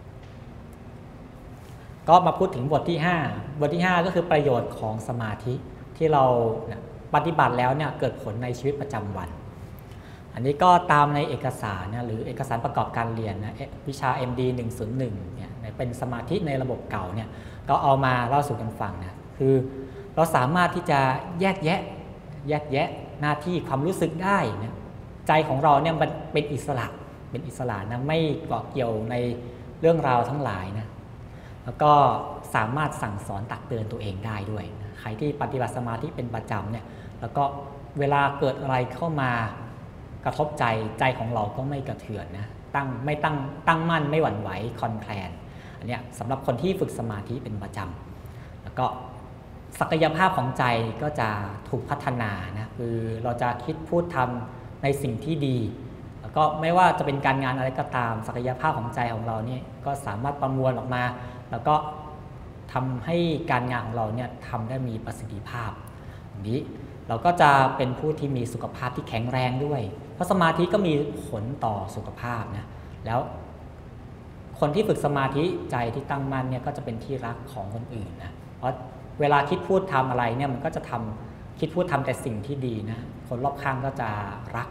Speaker 3: ก็มาพูดถึงบทที่ห้าบทที่ห้าก็คือประโยชน์ของสมาธิที่เราปฏิบัติแล้วเนี่ยเกิดผลในชีวิตประจำวันอันนี้ก็ตามในเอกสารนะหรือเอกสารประกอบการเรียนนะวิชา เอ็ม ดี หนึ่งศูนย์หนึ่งเนี่ยเป็นสมาธิในระบบเก่าเนี่ยก็เอามาเล่าสู่กันฟังนะคือเราสามารถที่จะแยกแยะแยกแยะหน้าที่ความรู้สึกได้นะใจของเราเนี่ยมันเป็นอิสระเป็นอิสระนะไม่เกาะเกี่ยวในเรื่องราวทั้งหลายนะแล้วก็สามารถสั่งสอนตักเตือนตัวเองได้ด้วยนะใครที่ปฏิบัติสมาธิเป็นประจำเนี่ยแล้วก็เวลาเกิดอะไรเข้ามากระทบใจใจของเราก็ไม่กระเทือนนะตั้งไม่ตั้งตั้งมั่นไม่หวั่นไหวคลอนแคลนอันนี้สำหรับคนที่ฝึกสมาธิเป็นประจำแล้วก็ศักยภาพของใจก็จะถูกพัฒนานะคือเราจะคิดพูดทำในสิ่งที่ดีแล้วก็ไม่ว่าจะเป็นการงานอะไรก็ตามศักยภาพของใจของเราเนี่ยก็สามารถประมวลออกมาแล้วก็ทำให้การงานของเราเนี่ยทำได้มีประสิทธิภาพอย่างนี้เราก็จะเป็นผู้ที่มีสุขภาพที่แข็งแรงด้วยเพราะสมาธิก็มีผลต่อสุขภาพนะแล้วคนที่ฝึกสมาธิใจที่ตั้งมั่นเนี่ยก็จะเป็นที่รักของคนอื่นนะเพราะเวลาคิดพูดทำอะไรเนี่ยมันก็จะทำคิดพูดทำแต่สิ่งที่ดีนะคนรอบข้างก็จะรัก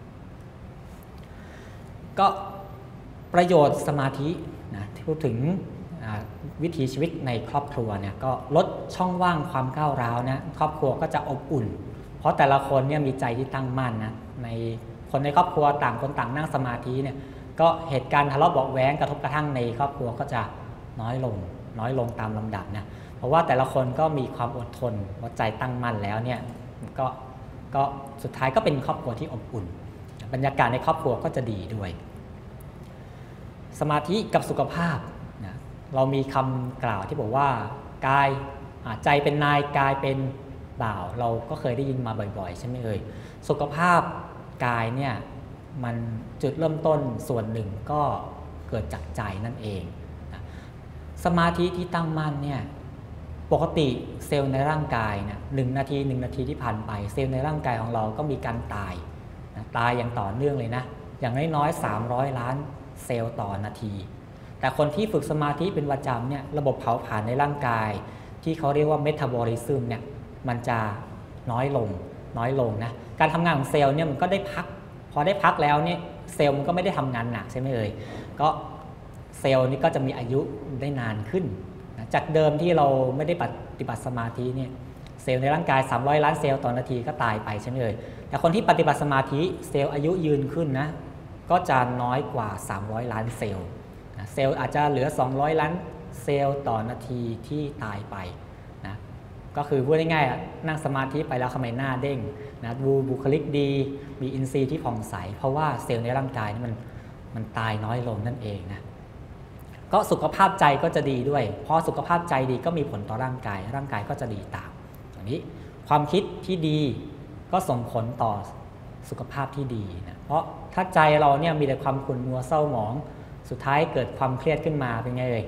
Speaker 3: ก็ประโยชน์สมาธินะที่พูดถึงวิถีชีวิตในครอบครัวเนี่ยก็ลดช่องว่างความก้าวร้าวนะครอบครัวก็จะอบอุ่นเพราะแต่ละคนเนี่ยมีใจที่ตั้งมั่นนะในคนในครอบครัวต่างคนต่างนั่งสมาธิเนี่ยก็เหตุการณ์ทะเลาะเบาะแว้งกระทบกระทั่งในครอบครัวก็จะน้อยลงน้อยลงตามลำดับนะเพราะว่าแต่ละคนก็มีความอดทนว่าใจตั้งมั่นแล้วเนี่ยก็ก็สุดท้ายก็เป็นครอบครัวที่อบอุ่นบรรยากาศในครอบครัวก็จะดีด้วยสมาธิกับสุขภาพนะเรามีคำกล่าวที่บอกว่ากายใจเป็นนายกายเป็นบ่าวเราก็เคยได้ยินมาบ่อยๆใช่ไหมเอ่ยสุขภาพกายเนี่ยมันจุดเริ่มต้นส่วนหนึ่งก็เกิดจากใจนั่นเองนะสมาธิที่ตั้งมั่นเนี่ยปกติเซลล์ในร่างกายเนี่ยหนึ่งนาทีหนึ่งนาทีที่ผ่านไปเซลล์ในร่างกายของเราก็มีการตายนะตายอย่างต่อเนื่องเลยนะอย่างน้อยๆสามร้อยล้านเซลล์ต่อนาทีแต่คนที่ฝึกสมาธิเป็นประจำเนี่ยระบบเผาผลาญในร่างกายที่เขาเรียกว่าเมตาบอลิซึมเนี่ยมันจะน้อยลงน้อยลงนะการทำงานของเซลล์เนี่ยมันก็ได้พักพอได้พักแล้วเนี่ยเซลล์มันก็ไม่ได้ทำงานหนักใช่ไหมเอ่ยก็เซลล์นี่ก็จะมีอายุได้นานขึ้นนะจากเดิมที่เราไม่ได้ปฏิบัติสมาธิเนี่ยเซลล์ในร่างกายสามร้อยล้านเซลล์ต่อนาทีก็ตายไปใช่ไหมเอ่ยแต่คนที่ปฏิบัติสมาธิเซลล์อายุยืนขึ้นนะก็จะน้อยกว่าสามร้อยล้านเซลล์นะเซลล์อาจจะเหลือสองร้อยล้านเซลล์ต่อนาทีที่ตายไปนะก็คือพูดง่ายๆนั่งสมาธิไปแล้วทำไมหน้าเด้งนะดูบุคลิกดีมีอินทรีย์ที่ผ่องใสเพราะว่าเซลล์ในร่างกายนี่มันมันตายน้อยลงนั่นเองนะก็สุขภาพใจก็จะดีด้วยพอสุขภาพใจดีก็มีผลต่อร่างกายร่างกายก็จะดีตามอย่างนี้ความคิดที่ดีก็ส่งผลต่อสุขภาพที่ดีนะเพราะถ้าใจเราเนี่ยมีแต่ความขุ่นมัวเศร้าหมองสุดท้ายเกิดความเครียดขึ้นมาเป็นไงเลย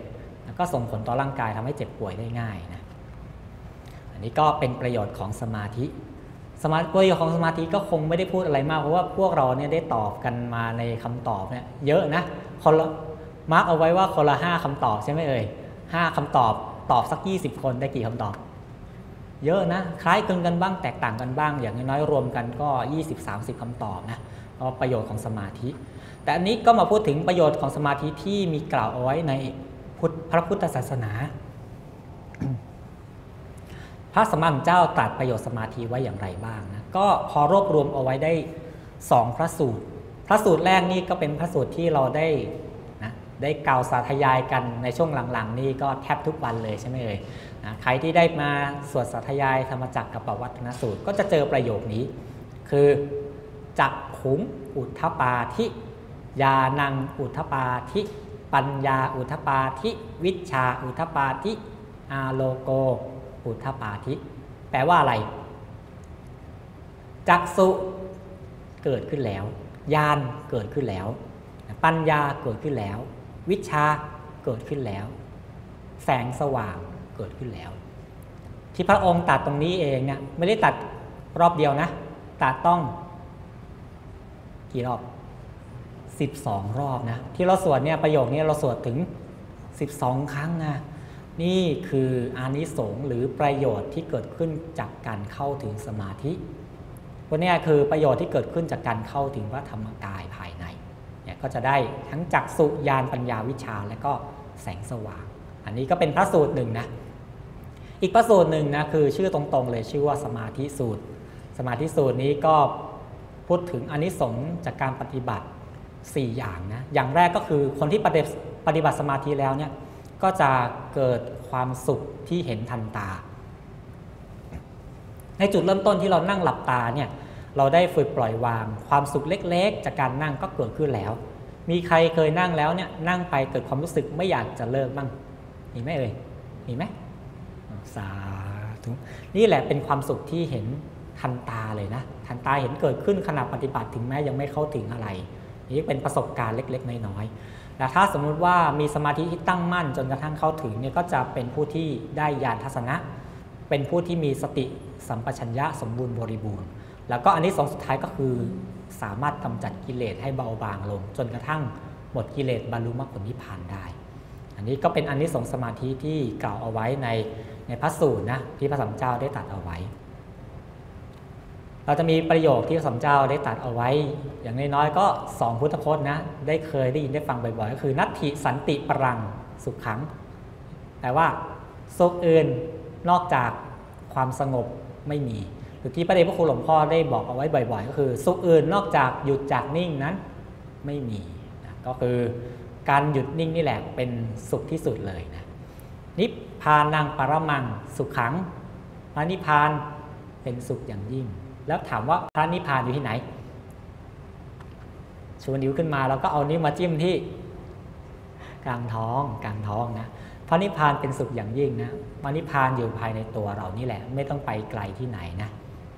Speaker 3: ก็ส่งผลต่อร่างกายทำให้เจ็บป่วยได้ง่ายนะอันนี้ก็เป็นประโยชน์ของสมาธิสมาธิประโยชน์ของสมาธิก็คงไม่ได้พูดอะไรมากเพราะว่าพวกเราเนี่ยได้ตอบกันมาในคำตอบเนี่ยเยอะนะคนละมาร์กเอาไว้ว่าคนละห้าคำตอบใช่ไหมเอ่ยห้าคำตอบตอบสักยี่สิบคนได้กี่คำตอบเยอะนะคล้ายคลึงกันบ้างแตกต่างกันบ้างอย่างน้อยๆรวมกันก็ ยี่สิบถึงสามสิบ คำตอบนะเพราะประโยชน์ของสมาธิแต่อันนี้ก็มาพูดถึงประโยชน์ของสมาธิที่มีกล่าวเอาไว้ในพระพุทธศาสนา พระสัมมาสัมพุทธเจ้าตรัสประโยชน์สมาธิไว้อย่างไรบ้างนะก็พอรวบรวมเอาไว้ได้สองพระสูตรพระสูตรแรกนี่ก็เป็นพระสูตรที่เราได้นะได้กล่าวสาธยายกันในช่วงหลังๆนี่ก็แทบทุกวันเลยใช่ไหมเอ่ยนะใครที่ได้มาสวดสาธยายธรรมจักรกับปวัตตนสูตรก็จะเจอประโยคนี้คือจักขุงอุทธปาธิญาณังอุทธปาธิปัญญาอุทธปาธิวิชชาอุทธปาธิอาโลโกอุทธปาธิแปลว่าอะไรจักษุเกิดขึ้นแล้วญาณเกิดขึ้นแล้วปัญญาเกิดขึ้นแล้ววิชชาเกิดขึ้นแล้วแสงสว่างเกิดขึ้นแล้วที่พระองค์ตรัสตรงนี้เองเนี่ยไม่ได้ตรัสรอบเดียวนะตรัสต้องกี่รอบสิบสองรอบนะที่เราสวดเนี่ยประโยคนี้เราสวดถึงสิบสองครั้งนะนี่คืออานิสงส์หรือประโยชน์ที่เกิดขึ้นจากการเข้าถึงสมาธิวันนี้คือประโยชน์ที่เกิดขึ้นจากการเข้าถึงพระธรรมกายภายในเนี่ยก็จะได้ทั้งจักษุญาณปัญญาวิชาและก็แสงสว่างอันนี้ก็เป็นพระสูตรหนึ่งนะอีกพระสูตรหนึ่งนะคือชื่อตรงๆเลยชื่อว่าสมาธิสูตรสมาธิสูตรนี้ก็พูดถึงอานิสงส์จากการปฏิบัติสี่อย่างนะอย่างแรกก็คือคนที่ปฏิบัติสมาธิแล้วเนี่ยก็จะเกิดความสุขที่เห็นทันตาในจุดเริ่มต้นที่เรานั่งหลับตาเนี่ยเราได้ฝึกปล่อยวางความสุขเล็กๆจากการนั่งก็เกิดขึ้นแล้วมีใครเคยนั่งแล้วเนี่ยนั่งไปเกิดความรู้สึกไม่อยากจะเลิกบ้างมีไหมเอ่ยมีไหมสาธุนี่แหละเป็นความสุขที่เห็นทันตาเลยนะทันตาเห็นเกิดขึ้นขณะปฏิบัติถึงแม้ยังไม่เข้าถึงอะไรนี่เป็นประสบการณ์เล็กๆน้อยๆแต่ถ้าสมมุติว่ามีสมาธิที่ตั้งมั่นจนกระทั่งเข้าถึงเนี่ยก็จะเป็นผู้ที่ได้ญาณทัศนะเป็นผู้ที่มีสติสัมปชัญญะสมบูรณ์บริบูรณ์แล้วก็อันนี้สองสุดท้ายก็คือสามารถกำจัดกิเลสให้เบาบางลงจนกระทั่งหมดกิเลสบรรลุมรรคผลนิพพานได้อันนี้ก็เป็นอันนี้สองสมาธิที่กล่าวเอาไว้ในในพระสูตรนะที่พระสัมมาสัมพุทธเจ้าได้ตรัสเอาไว้เราจะมีประโยคที่พระสัมมาสัมพุทธเจ้าได้ตรัสเอาไว้อย่างน้อยๆก็สองพุทธพจน์นะได้เคยได้ยินได้ฟังบ่อยๆก็คือนัตถิสันติปรังสุขขังแต่ว่าสุขอื่นนอกจากความสงบไม่มีหรือที่พระเดชพระคุณหลวงพ่อได้บอกเอาไว้บ่อยๆก็คือสุขอื่นนอกจากหยุดจากนิ่งนั้นไม่มีนะก็คือการหยุดนิ่งนี่แหละเป็นสุขที่สุดเลยนะนิพพานังปรมังสุขขังพระนิพพานเป็นสุขอย่างยิ่งแล้วถามว่าพระนิพพานอยู่ที่ไหนชูนิ้วขึ้นมาแล้วก็เอานิ้วมาจิ้มที่กลางท้องกลางท้องนะพระนิพพานเป็นสุขอย่างยิ่งนะพระนิพพานอยู่ภายในตัวเรานี่แหละไม่ต้องไปไกลที่ไหนนะ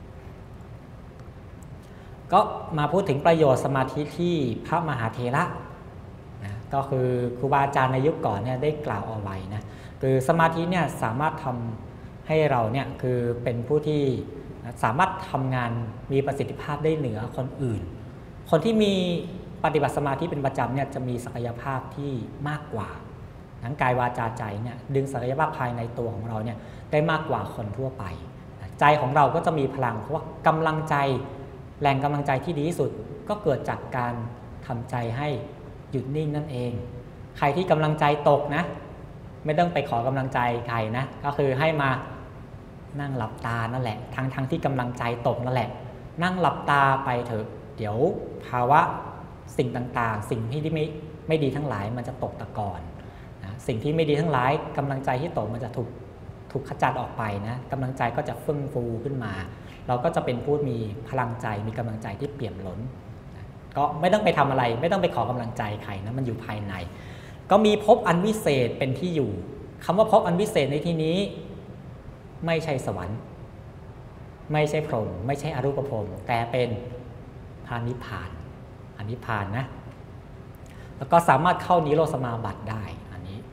Speaker 3: ก็มาพูดถึงประโยชน์สมาธิที่พระมหาเถระนะก็คือครูบาอาจารย์ในยุคก่อนเนี่ยได้กล่าวเอาไว้นะคือสมาธิเนี่ยสามารถทำให้เราเนี่ยคือเป็นผู้ที่สามารถทำงานมีประสิทธิภาพได้เหนือคนอื่นคนที่มีปฏิบัติสมาธิเป็นประจำเนี่ยจะมีศักยภาพที่มากกว่าทั้งกายวาจาใจเนี่ยดึงศักยภาพภายในตัวของเราเนี่ยได้มากกว่าคนทั่วไปใจของเราก็จะมีพลังเพราะว่ากำลังใจแรงกำลังใจที่ดีที่สุดก็เกิดจากการทำใจให้หยุดนิ่งนั่นเองใครที่กำลังใจตกนะไม่ต้องไปขอกำลังใจใครนะก็คือให้มานั่งหลับตานั่นแหละทั้งทั้งที่กำลังใจตกนั่นแหละนั่งหลับตาไปเถอะเดี๋ยวภาวะสิ่งต่างๆสิ่งที่ไม่ไม่ดีทั้งหลายมันจะตกตะกอนนะสิ่งที่ไม่ดีทั้งหลายกำลังใจที่ตกมันจะถูกถูกขจัดออกไปนะกำลังใจก็จะเฟื่องฟูขึ้นมาเราก็จะเป็นผู้มีพลังใจมีกำลังใจที่เปี่ยมล้นนะก็ไม่ต้องไปทำอะไรไม่ต้องไปขอกำลังใจใครนะมันอยู่ภายในก็มีภพอันวิเศษเป็นที่อยู่คำว่าภพอันวิเศษในที่นี้ไม่ใช่สวรรค์ไม่ใช่พรหมไม่ใช่อรูปพรหมแต่เป็นพระนิพพานอนิพพานนะแล้วก็สามารถเข้านิโรธสมาบัติได้อันนี้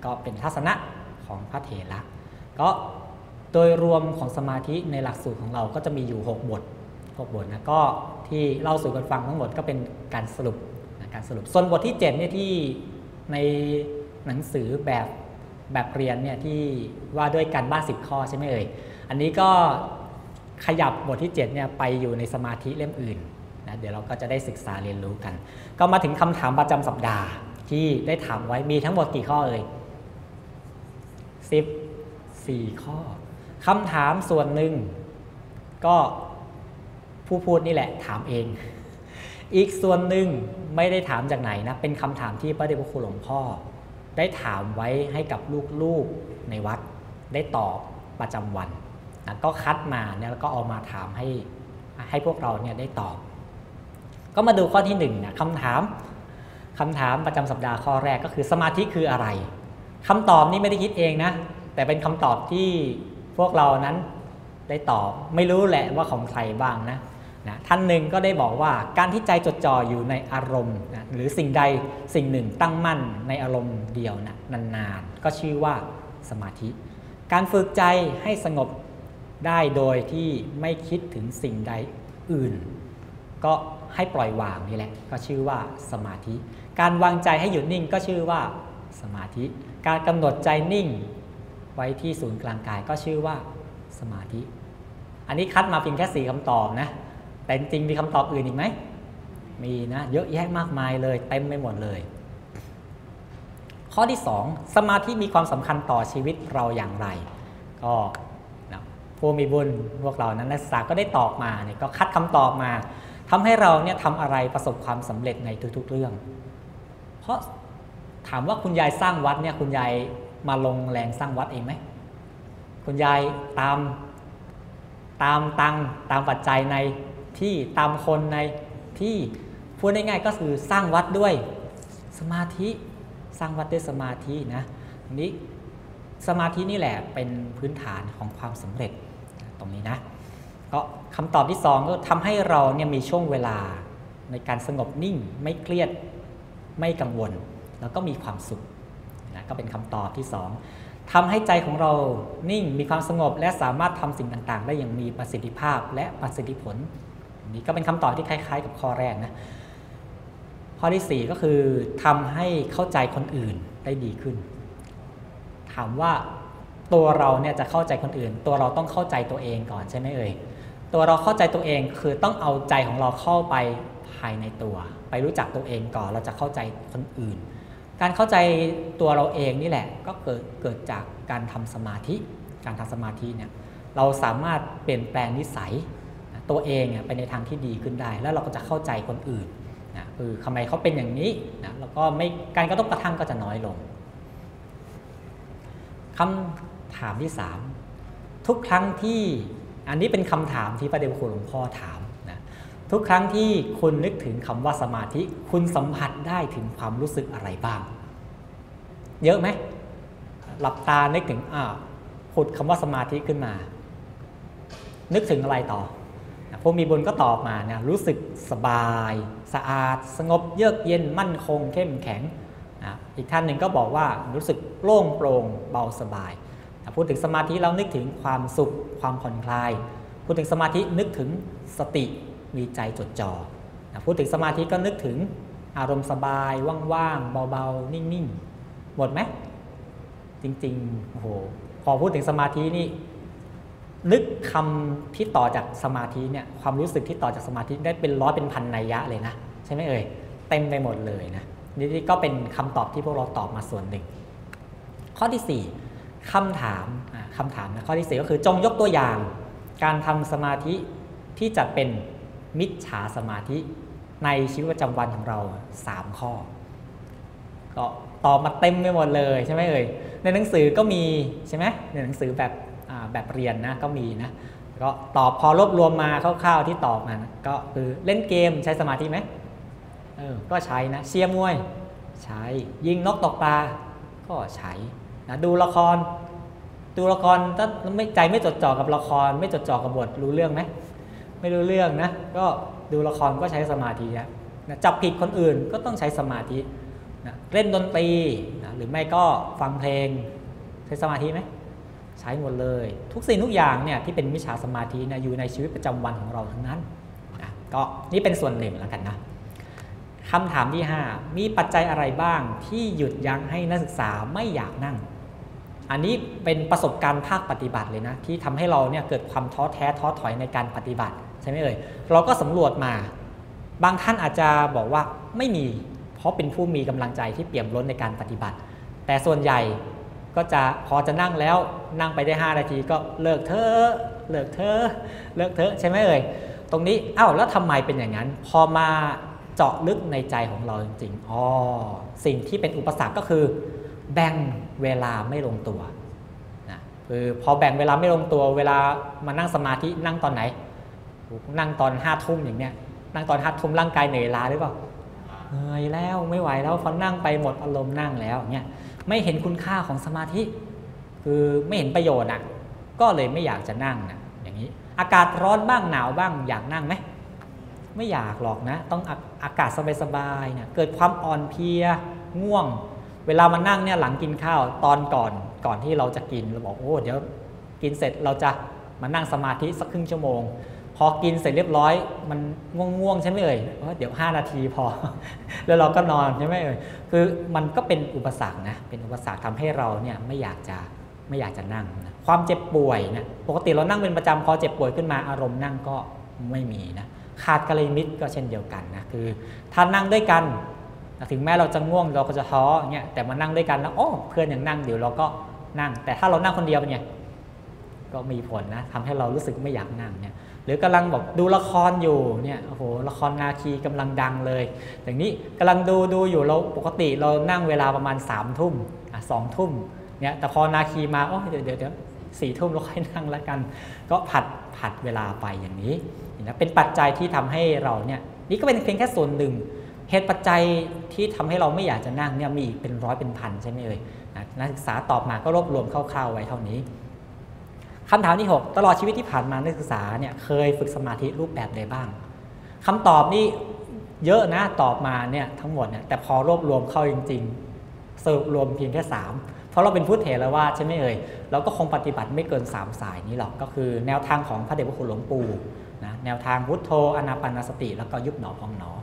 Speaker 3: ก็เป็นทัศนะของพระเถระก็โดยรวมของสมาธิในหลักสูตรของเราก็จะมีอยู่หกบทหกบทนะก็ที่เล่าสู่กันฟังทั้งหมดก็เป็นการสรุปนะการสรุปส่วนบทที่เจ็ดเนี่ยที่ในหนังสือแบบแบบเรียนเนี่ยที่ว่าด้วยการบ้านสิบข้อใช่ไหมเอ่ยอันนี้ก็ขยับบทที่เจ็ดเนี่ยไปอยู่ในสมาธิเล่มอื่นนะเดี๋ยวเราก็จะได้ศึกษาเรียนรู้กันก็มาถึงคำถามประจำสัปดาห์ที่ได้ถามไว้มีทั้งหมดกี่ข้อเอ่ยสิบสี่ข้อคำถามส่วนหนึ่งก็ผู้พูดนี่แหละถามเองอีกส่วนหนึ่งไม่ได้ถามจากไหนนะเป็นคำถามที่พระเดชพระคุณหลวงพ่อได้ถามไว้ให้กับลูกๆในวัดได้ตอบประจำวันนะก็คัดมาเนี่ยแล้วก็เอามาถามให้ให้พวกเราเนี่ยได้ตอบก็มาดูข้อที่หนึ่งนะคำถามคำถามประจำสัปดาห์ข้อแรกก็คือสมาธิคืออะไรคำตอบนี้ไม่ได้คิดเองนะแต่เป็นคำตอบที่พวกเรานั้นได้ตอบไม่รู้แหละว่าของใครบ้างนะนะท่านหนึ่งก็ได้บอกว่าการที่ใจจดจ่ออยู่ในอารมณ์นะหรือสิ่งใดสิ่งหนึ่งตั้งมั่นในอารมณ์เดียวนะนานๆก็ชื่อว่าสมาธิการฝึกใจให้สงบได้โดยที่ไม่คิดถึงสิ่งใดอื่นก็ให้ปล่อยวางนี่แหละก็ชื่อว่าสมาธิการวางใจให้หยุดนิ่งก็ชื่อว่าสมาธิการกำหนดใจนิ่งไว้ที่ศูนย์กลางกายก็ชื่อว่าสมาธิอันนี้คัดมาเพียงแค่สี่คำตอบนะแต่จริงๆมีคำตอบอื่นอีกไหมมีนะเยอะแยะมากมายเลยเต็มไปหมดเลยข้อที่สองสมาธิมีความสำคัญต่อชีวิตเราอย่างไรก็นะผู้มีบุญพวกเรานั้นนักศึกษาก็ได้ตอบมาเนี่ยก็คัดคำตอบมาทำให้เราเนี่ยทำอะไรประสบความสำเร็จในทุกๆเรื่องเพราะถามว่าคุณยายสร้างวัดเนี่ยคุณยายมาลงแรงสร้างวัดเองไหมคุณยายตามตามตังตามปัจจัยในที่ตามคนในที่พูดง่ายๆก็คือสร้างวัดด้วยสมาธิสร้างวัดด้วยสมาธินะนี้สมาธินี่แหละเป็นพื้นฐานของความสำเร็จตรงนี้นะก็คำตอบที่สองก็ทำให้เราเนี่ยมีช่วงเวลาในการสงบนิ่งไม่เครียดไม่กังวลแล้วก็มีความสุขนะก็เป็นคำตอบที่สองทำให้ใจของเรานิ่งมีความสงบและสามารถทำสิ่งต่างๆได้อย่างมีประสิทธิภาพและประสิทธิผลนี่ก็เป็นคำตอบที่คล้ายๆกับข้อแรกนะข้อที่สี่ก็คือทำให้เข้าใจคนอื่นได้ดีขึ้นถามว่าตัวเราเนี่ยจะเข้าใจคนอื่นตัวเราต้องเข้าใจตัวเองก่อนใช่ไหมเอ่ยตัวเราเข้าใจตัวเองคือต้องเอาใจของเราเข้าไปภายในตัวไปรู้จักตัวเองก่อนเราจะเข้าใจคนอื่นการเข้าใจตัวเราเองนี่แหละก็เกิดเกิดจากการทำสมาธิการทำสมาธิเนี่ยเราสามารถเปลี่ยนแปลงนิสัยตัวเองไปในทางที่ดีขึ้นได้แล้วเราก็จะเข้าใจคนอื่นนะคือทำไมเขาเป็นอย่างนี้นะแล้วก็ไม่การกระทบกระทั่งก็จะน้อยลงคำถามที่สามทุกครั้งที่อันนี้เป็นคำถามที่พระเดชพระคุณหลวงพ่อถามนะทุกครั้งที่คุณนึกถึงคำว่าสมาธิคุณสัมผัสได้ถึงความรู้สึกอะไรบ้างเยอะไหมหลับตานึกถึงอ้าวผุดคำว่าสมาธิขึ้นมานึกถึงอะไรต่อผู้มีบุญก็ตอบมาเนี่ยรู้สึกสบายสะอาดสงบเยือกเย็นมั่นคงเข้มแข็งนะอีกท่านหนึ่งก็บอกว่ารู้สึกโล่งโปร่งเบาสบายพูดถึงสมาธิเรานึกถึงความสุขความผ่อนคลายพูดถึงสมาธินึกถึงสติมีใจจดจ่อพูดถึงสมาธิก็นึกถึงอารมณ์สบายว่างๆเบาๆนิ่งๆหมดไหมจริงๆโอ้โหพอพูดถึงสมาธินี่นึกคำที่ต่อจากสมาธิเนี่ยความรู้สึกที่ต่อจากสมาธิได้เป็นร้อยเป็นพันนัยยะเลยนะใช่ไหมเอ่ยเต็มไปหมดเลยนะนี่ก็เป็นคำตอบที่พวกเราตอบมาส่วนหนึ่งข้อที่สี่คำถามคำถามนะข้อที่สี่ก็คือจงยกตัวอย่างการทำสมาธิที่จะเป็นมิจฉาสมาธิในชีวิตประจำวันของเราสามข้อก็ตอบมาเต็มไปหมดเลยใช่ไหมเอ่ยในหนังสือก็มีใช่ไหมในหนังสือแบบแบบเรียนนะก็มีนะก็ตอบพอรวบรวมมาคร่าวๆที่ตอบมานะก็คือเล่นเกมใช้สมาธิไหมเออก็ใช้นะเชียร์มวยใช้ยิงนกตกปลาก็ใช้นะดูละครดูละครถ้าไม่ใจไม่จดจ่อกับละครไม่จดจ่อกับบทรู้เรื่องไหมไม่รู้เรื่องนะก็ดูละครก็ใช้สมาธินะจับผิดคนอื่นก็ต้องใช้สมาธินะเล่นดนตรีนะหรือไม่ก็ฟังเพลงใช้สมาธิไหมใช้หมดเลยทุกสิ่งทุกอย่างเนี่ยที่เป็นมิจฉาสมาธินะอยู่ในชีวิตประจำวันของเราทั้งนั้นนะก็นี่เป็นส่วนหนึ่งแล้วกันนะคำถามที่ห้ามีปัจจัยอะไรบ้างที่หยุดยั้งให้นักศึกษาไม่อยากนั่งอันนี้เป็นประสบการณ์ภาคปฏิบัติเลยนะที่ทำให้เราเนี่ยเกิดความท้อแท้ท้อถอยในการปฏิบัติใช่ไหมเอ่ยเราก็สำรวจมาบางท่านอาจจะบอกว่าไม่มีเพราะเป็นผู้มีกำลังใจที่เปี่ยมล้นในการปฏิบัติแต่ส่วนใหญ่ก็จะพอจะนั่งแล้วนั่งไปได้ห้านาทีก็เลิกเถอะเลิกเถอะเลิกเถอะใช่ไหมเอ่ยตรงนี้อ้าวแล้วทำไมเป็นอย่างนั้นพอมาเจาะลึกในใจของเราจริงๆอ๋อสิ่งที่เป็นอุปสรรคก็คือแบ่งเวลาไม่ลงตัวนะคือพอแบ่งเวลาไม่ลงตัวเวลามานั่งสมาธินั่งตอนไหนนั่งตอนห้าทุ่มอย่างเนี้ยนั่งตอนห้าทุ่มร่างกายเหนื่อยล้าหรือเปล่าเหนื่อยแล้วไม่ไหวแล้วพอนั่งไปหมดอารมณ์นั่งแล้วเนี่ยไม่เห็นคุณค่าของสมาธิคือไม่เห็นประโยชน์อ่ะก็เลยไม่อยากจะนั่งนะอย่างนี้อากาศร้อนบ้างหนาวบ้างอยากนั่งไหมไม่อยากหรอกนะต้องอากาศสบายๆเนี่ยเกิดความอ่อนเพลียง่วงเวลามานั่งเนี่ยหลังกินข้าวตอนก่อนก่อนที่เราจะกินเราบอกโอ้เดี๋ยวกินเสร็จเราจะมานั่งสมาธิสักครึ่งชั่วโมงพอกินเสร็จเรียบร้อยมันง่วงๆใช่ไหมเอ่ยเดี๋ยวห้านาทีพอ แล้วเราก็นอนใช่ไหมเอ่ยคือมันก็เป็นอุปสรรคนะเป็นอุปสรรคทำให้เราเนี่ยไม่อยากจะไม่อยากจะนั่งนะความเจ็บป่วยนะปกติเรานั่งเป็นประจำพอเจ็บป่วยขึ้นมาอารมณ์นั่งก็ไม่มีนะขาดกัลยาณมิตรก็เช่นเดียวกันนะคือถ้านั่งด้วยกันถึงแม้เราจะง่วงเราก็จะท้อเงี้ยแต่มานั่งด้วยกันแล้วโอ้เพื่อนยังนั่งเดี๋ยวเราก็นั่งแต่ถ้าเรานั่งคนเดียวเนี่ยก็มีผลนะทำให้เรารู้สึกไม่อยากนั่งเนี่ยหรือกำลังบอกดูละครอยู่เนี่ยโอ้โหละครนาคีกำลังดังเลยอย่างนี้กำลังดูดูอยู่เราปกติเรานั่งเวลาประมาณสามทุ่มสองทุ่มเนี่ยแต่พอนาคีมาโอ้เดี๋ยวเดี๋ยวเดี๋ยวสี่ทุ่มเราค่อยนั่งแล้วกันก็ผัดผัดเวลาไปอย่างนี้นะเป็นปัจจัยที่ทำให้เราเนี่ยนี่ก็เป็นเพียงแค่ส่วนหนึ่งเหตุปัจจัยที่ทำให้เราไม่อยากจะนั่งเนี่ยมีเป็นร้อยเป็นพันใช่ไหมเอ่ยนักศึกษาตอบมาก็รวบรวมคร่าวๆไว้เท่านี้คำถามที่หกตลอดชีวิตที่ผ่านมานักศึกษาเนี่ยเคยฝึกสมาธิรูปแบบใดบ้างคำตอบนี่เยอะนะตอบมาเนี่ยทั้งหมดเนี่ยแต่พอรวบรวมเข้าจริงๆสรุปรวมเพียงแค่สามเพราะเราเป็นพุทธเถรวาทใช่ไหมเอ่ยเราก็คงปฏิบัติไม่เกินสามสายนี้หรอกก็คือแนวทางของพระเดชพระคุณหลวงปู่นะแนวทางพุทโธอานาปานสติแล้วก็ยุบหนอพองหนอ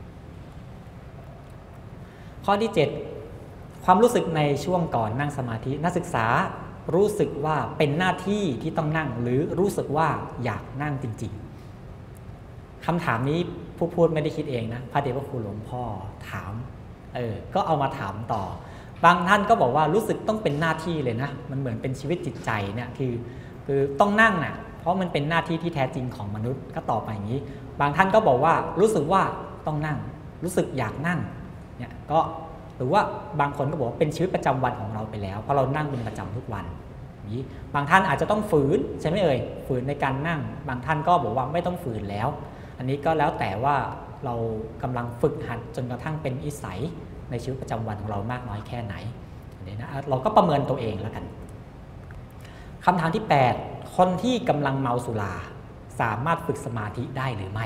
Speaker 3: ข้อที่เจ็ดความรู้สึกในช่วงก่อนนั่งสมาธินักศึกษารู้สึกว่าเป็นหน้าที่ที่ต้องนั่งหรือรู้สึกว่าอยากนั่งจริงๆคำถามนี้ผู้พูดไม่ได้คิดเองนะพระเดชพระคุณหลวงพ่อถามเออก็เอามาถามต่อบางท่านก็บอกว่ารู้สึกต้องเป็นหน้าที่เลยนะมันเหมือนเป็นชีวิตจิตใจเนี่ยคือคือต้องนั่งน่ะเพราะมันเป็นหน้าที่ที่แท้จริงของมนุษย์ก็ตอบไปอย่างนี้บางท่านก็บอกว่ารู้สึกว่าต้องนั่งรู้สึกอยากนั่งเนี่ยก็หรือว่าบางคนก็บอกว่าเป็นชีวิตประจำวันของเราไปแล้วเพราะเรานั่งเป็นประจำทุกวันนี้บางท่านอาจจะต้องฝืนใช่ไหมเอ่ยฝืนในการนั่งบางท่านก็บอกว่าไม่ต้องฝืนแล้วอันนี้ก็แล้วแต่ว่าเรากำลังฝึกหัดจนกระทั่งเป็นนิสัยในชีวิตประจำวันของเรามากน้อยแค่ไหนนี่นะเราก็ประเมินตัวเองแล้วกันคำถามที่แปดคนที่กำลังเมาสุราสามารถฝึกสมาธิได้หรือไม่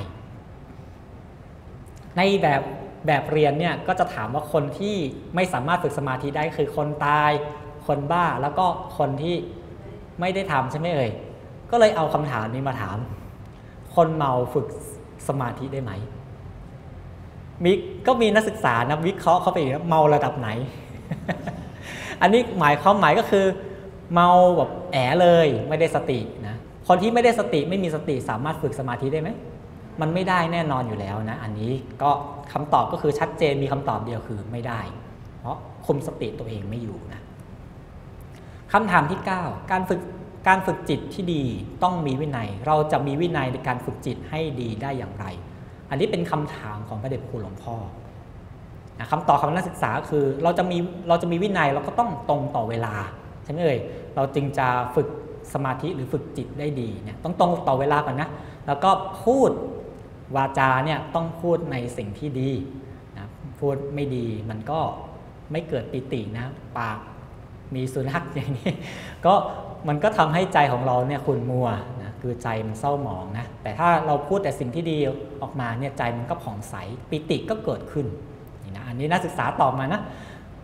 Speaker 3: ในแบบแบบเรียนเนี่ยก็จะถามว่าคนที่ไม่สามารถฝึกสมาธิได้คือคนตายคนบ้าแล้วก็คนที่ไม่ได้ทำใช่ไหมเอ่ยก็เลยเอาคำถามนี้มาถามคนเมาฝึกสมาธิได้ไหมมีก็มีนักศึกษานะวิเคราะห์เข้าไปอีกเมาระดับไหน อันนี้หมายความหมายก็คือเมาแบบแอ๋เลยไม่ได้สตินะคนที่ไม่ได้สติไม่มีสติสามารถฝึกสมาธิได้ไหมมันไม่ได้แน่นอนอยู่แล้วนะอันนี้ก็คำตอบก็คือชัดเจนมีคำตอบเดียวคือไม่ได้เพราะคุมสติตัวเองไม่อยู่นะคำถามที่เก้าการฝึกการฝึกจิตที่ดีต้องมีวินัยเราจะมีวินัยในการฝึกจิตให้ดีได้อย่างไรอันนี้เป็นคำถามของพระเดชพระคุณหลวงพ่อนะคำตอบของนักศึกษาคือเราจะมีเราจะมีวินัยเราก็ต้องตรงต่อเวลาใช่ไหมเอ่ยเราจึงจะฝึกสมาธิหรือฝึกจิตได้ดีเนี่ยต้องตรงต่อเวลาก่อนนะแล้วก็พูดวาจาเนี่ยต้องพูดในสิ่งที่ดีนะพูดไม่ดีมันก็ไม่เกิดปิตินะปากมีสุนัขอย่างนี้ก็มันก็ทำให้ใจของเราเนี่ยขุ่นมัวนะคือใจมันเศร้าหมองนะแต่ถ้าเราพูดแต่สิ่งที่ดีออกมาเนี่ยใจมันก็ผ่องใสปิติก็เกิดขึ้นนี่นะอันนี้นักศึกษาตอบมานะ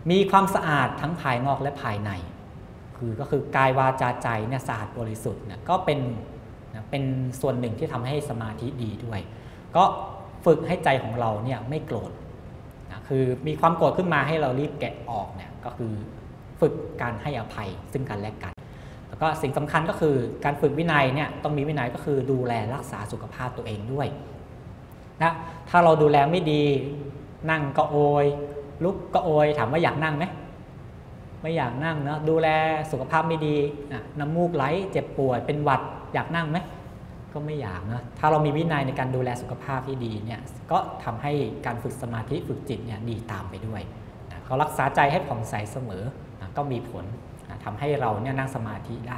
Speaker 3: มีความสะอาดทั้งภายนอกและภายในคือก็คือกายวาจาใจเนี่ยสะอาดบริสุทธิ์เนี่ยก็เป็นนะเป็นส่วนหนึ่งที่ทำให้สมาธิดีด้วยก็ฝึกให้ใจของเราเนี่ยไม่โกรธนะคือมีความโกรธขึ้นมาให้เรารีบแกะออกเนี่ยก็คือฝึกการให้อภัยซึ่งกันและกันแล้วก็สิ่งสำคัญก็คือการฝึกวินัยเนี่ยต้องมีวินัยก็คือดูแลรักษาสุขภาพตัวเองด้วยนะถ้าเราดูแลไม่ดีนั่งก็โอยลุกก็โอยถามว่าอยากนั่งไหมไม่อยากนั่งนะดูแลสุขภาพไม่ดีน้ำมูกไหลเจ็บปวดเป็นหวัดอยากนั่งไหมก็ไม่อยากนะถ้าเรามีวินัยในการดูแลสุขภาพที่ดีเนี่ยก็ทำให้การฝึกสมาธิฝึกจิตเนี่ยดีตามไปด้วยนะเขารักษาใจให้ผ่องใสเสมอนะก็มีผลนะทำให้เราเนี่ยนั่งสมาธิได้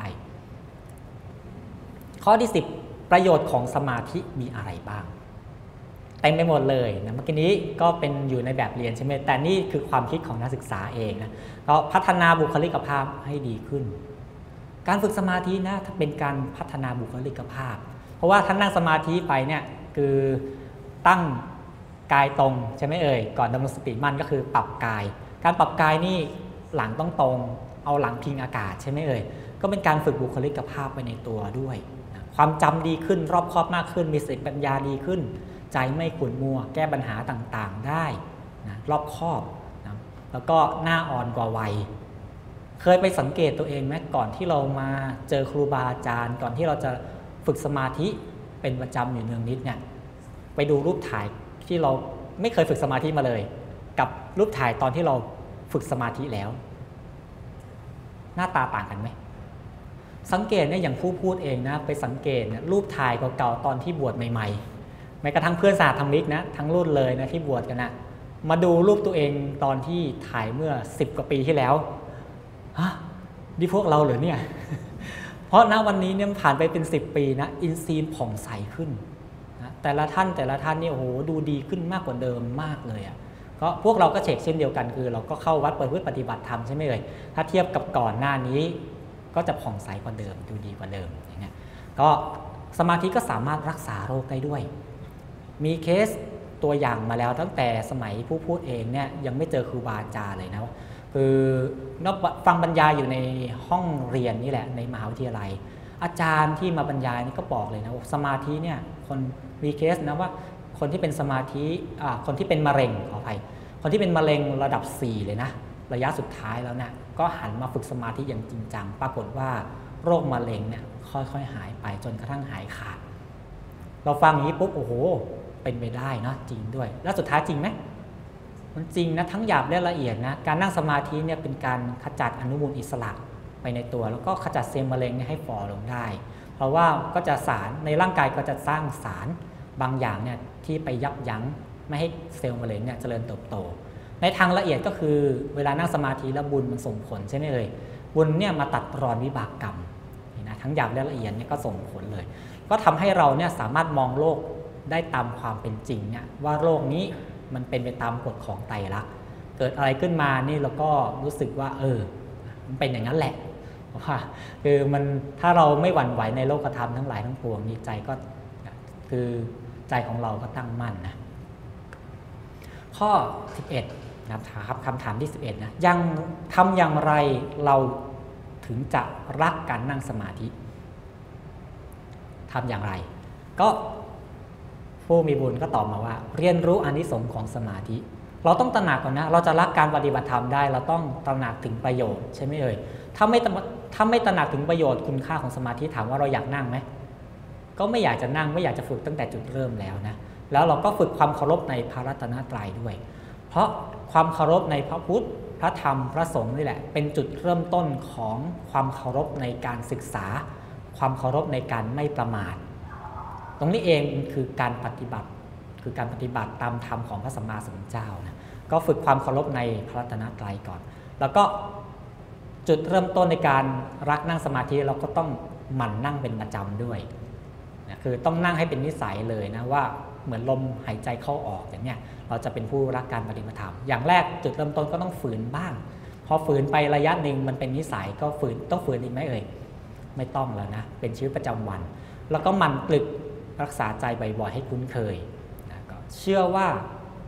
Speaker 3: ข้อที่สิบประโยชน์ของสมาธิมีอะไรบ้างเต็มไปหมดเลยนะเมื่อกี้นี้ก็เป็นอยู่ในแบบเรียนใช่ไหมแต่นี่คือความคิดของนักศึกษาเองนะก็พัฒนาบุคลิกภาพให้ดีขึ้นการฝึกสมาธินะถ้าเป็นการพัฒนาบุคลิกภาพเพราะว่าท่านนั่งสมาธิไปเนี่ยคือตั้งกายตรงใช่ไหมเอ่ยก่อนดำรงสติมั่นก็คือปรับกายการปรับกายนี่หลังต้องตรงเอาหลังพิงอากาศใช่ไหมเอ่ยก็เป็นการฝึกบุคลิกภาพไปในตัวด้วยนะความจำดีขึ้นรอบคอบมากขึ้นมีสติปัญญาดีขึ้นใจไม่ขุ่นมัวแก้ปัญหาต่างๆได้นะรอบคอบนะแล้วก็หน้าอ่อนกว่าวัยเคยไปสังเกตตัวเองไหมก่อนที่เรามาเจอครูบาอาจารย์ก่อนที่เราจะฝึกสมาธิเป็นประจำอยู่เนืองนิดเนี่ยไปดูรูปถ่ายที่เราไม่เคยฝึกสมาธิมาเลยกับรูปถ่ายตอนที่เราฝึกสมาธิแล้วหน้าตาต่างกันไหมสังเกตเนี่ยอย่างผู้พูดเองนะไปสังเกตเนี่ยรูปถ่ายเก่าๆตอนที่บวชใหม่ๆแม้กระทั่งเพื่อนสาธมิกนะทั้งรุ่นเลยนะที่บวชกันนะมาดูรูปตัวเองตอนที่ถ่ายเมื่อสิบกว่าปีที่แล้วฮะนี่พวกเราเหรอเนี่ยเพราะณวันนี้เนี่ยผ่านไปเป็นสิบปีนะอินทรีย์ผ่องใสขึ้นนะแต่ละท่านแต่ละท่านนี่โอ้โหดูดีขึ้นมากกว่าเดิมมากเลยอ่ะก็พวกเราก็เช็คเช่นเดียวกันคือเราก็เข้าวัดเปิดพุทธปฏิบัติธรรมใช่ไหมเลยถ้าเทียบกับก่อนหน้านี้ก็จะผ่องใสกว่าเดิมดูดีกว่าเดิมอย่างเงี้ยก็สมาธิก็สามารถรักษาโรคได้ด้วยมีเคสตัวอย่างมาแล้วตั้งแต่สมัยผู้พูดเองเนี่ยยังไม่เจอครูบาอาจารย์เลยนะคือนอกฟังบรรยายอยู่ในห้องเรียนนี่แหละในมหาวิทยาลัยอาจารย์ที่มาบรรยายนี่ก็บอกเลยนะว่าสมาธิเนี่ยคนมีเคสนะว่าคนที่เป็นสมาธิคนที่เป็นมะเร็งขออภัยคนที่เป็นมะเร็งระดับสี่เลยนะระยะสุดท้ายแล้วเนี่ยก็หันมาฝึกสมาธิอย่างจริงจังปรากฏว่าโรคมะเร็งเนี่ยค่อยๆหายไปจนกระทั่งหายขาดเราฟังอย่างนี้ปุ๊บโอ้โหเป็นไปได้นะจริงด้วยแล้วสุดท้ายจริงไหมมันจริงนะทั้งหยาบและละเอียดนะการนั่งสมาธิเนี่ยเป็นการขจัดอนุมูลอิสระไปในตัวแล้วก็ขจัดเซลล์มะเร็งให้ฝ่อลงได้เพราะว่าก็จะสารในร่างกายก็จะสร้างสารบางอย่างเนี่ยที่ไปยับยั้งไม่ให้เซลล์มะเร็งเนี่ยเจริญเติบโตในทางละเอียดก็คือเวลานั่งสมาธิแล้วบุญมันส่งผลใช่ไหมเอ่ยบุญเนี่ยมาตัดรอนวิบากกรรมนะทั้งหยาบและละเอียดเนี่ยก็ส่งผลเลยก็ทำให้เราเนี่ยสามารถมองโลกได้ตามความเป็นจริงเนี่ยว่าโลกนี้มันเป็นไปตามกฎของไตรลักษณ์เกิดอะไรขึ้นมานี่เราก็รู้สึกว่าเออมันเป็นอย่างนั้นแหละว่าคือมันถ้าเราไม่หวั่นไหวในโลกธรรมทั้งหลายทั้งปวงนี้ใจก็คือใจของเราก็ตั้งมั่นนะข้อสิบเอ็ดนะครับคำถามที่สิบเอ็ดนะยังทำอย่างไรเราถึงจะรักการนั่งสมาธิทำอย่างไรก็ผู้มีบุญก็ตอบมาว่าเรียนรู้อานิสงส์ของสมาธิเราต้องตระหนักก่อนนะเราจะรักการปฏิบัติธรรมได้เราต้องตระหนักถึงประโยชน์ใช่ไหมเอ่ยถ้าไม่ถ้าไม่ตระหนักถึงประโยชน์คุณค่าของสมาธิถามว่าเราอยากนั่งไหมก็ไม่อยากจะนั่งไม่อยากจะฝึกตั้งแต่จุดเริ่มแล้วนะแล้วเราก็ฝึกความเคารพในพระรัตนตรัยด้วยเพราะความเคารพในพระพุทธพระธรรมพระสงฆ์นี่แหละเป็นจุดเริ่มต้นของความเคารพในการศึกษาความเคารพในการไม่ประมาทตรงนี้เองคือการปฏิบัติคือการปฏิบัติตามธรรมของพระสัมมาสัมพุทธเจ้านะก็ฝึกความเคารพในพระรัตนตรัยก่อนแล้วก็จุดเริ่มต้นในการรักนั่งสมาธิเราก็ต้องหมั่นนั่งเป็นประจำด้วยนะคือต้องนั่งให้เป็นนิสัยเลยนะว่าเหมือนลมหายใจเข้าออกอย่างเนี้ยเราจะเป็นผู้รักการปฏิบัติธรรมอย่างแรกจุดเริ่มต้นก็ต้องฝืนบ้างพอฝืนไประยะหนึ่งมันเป็นนิสัยก็ฝืนต้องฝืนอีกไหมเอ่ยไม่ต้องแล้วนะเป็นชีวิตประจำวันแล้วก็หมั่นตรึกรักษาใจบ่อยๆให้คุ้นเคยนะก็เชื่อว่า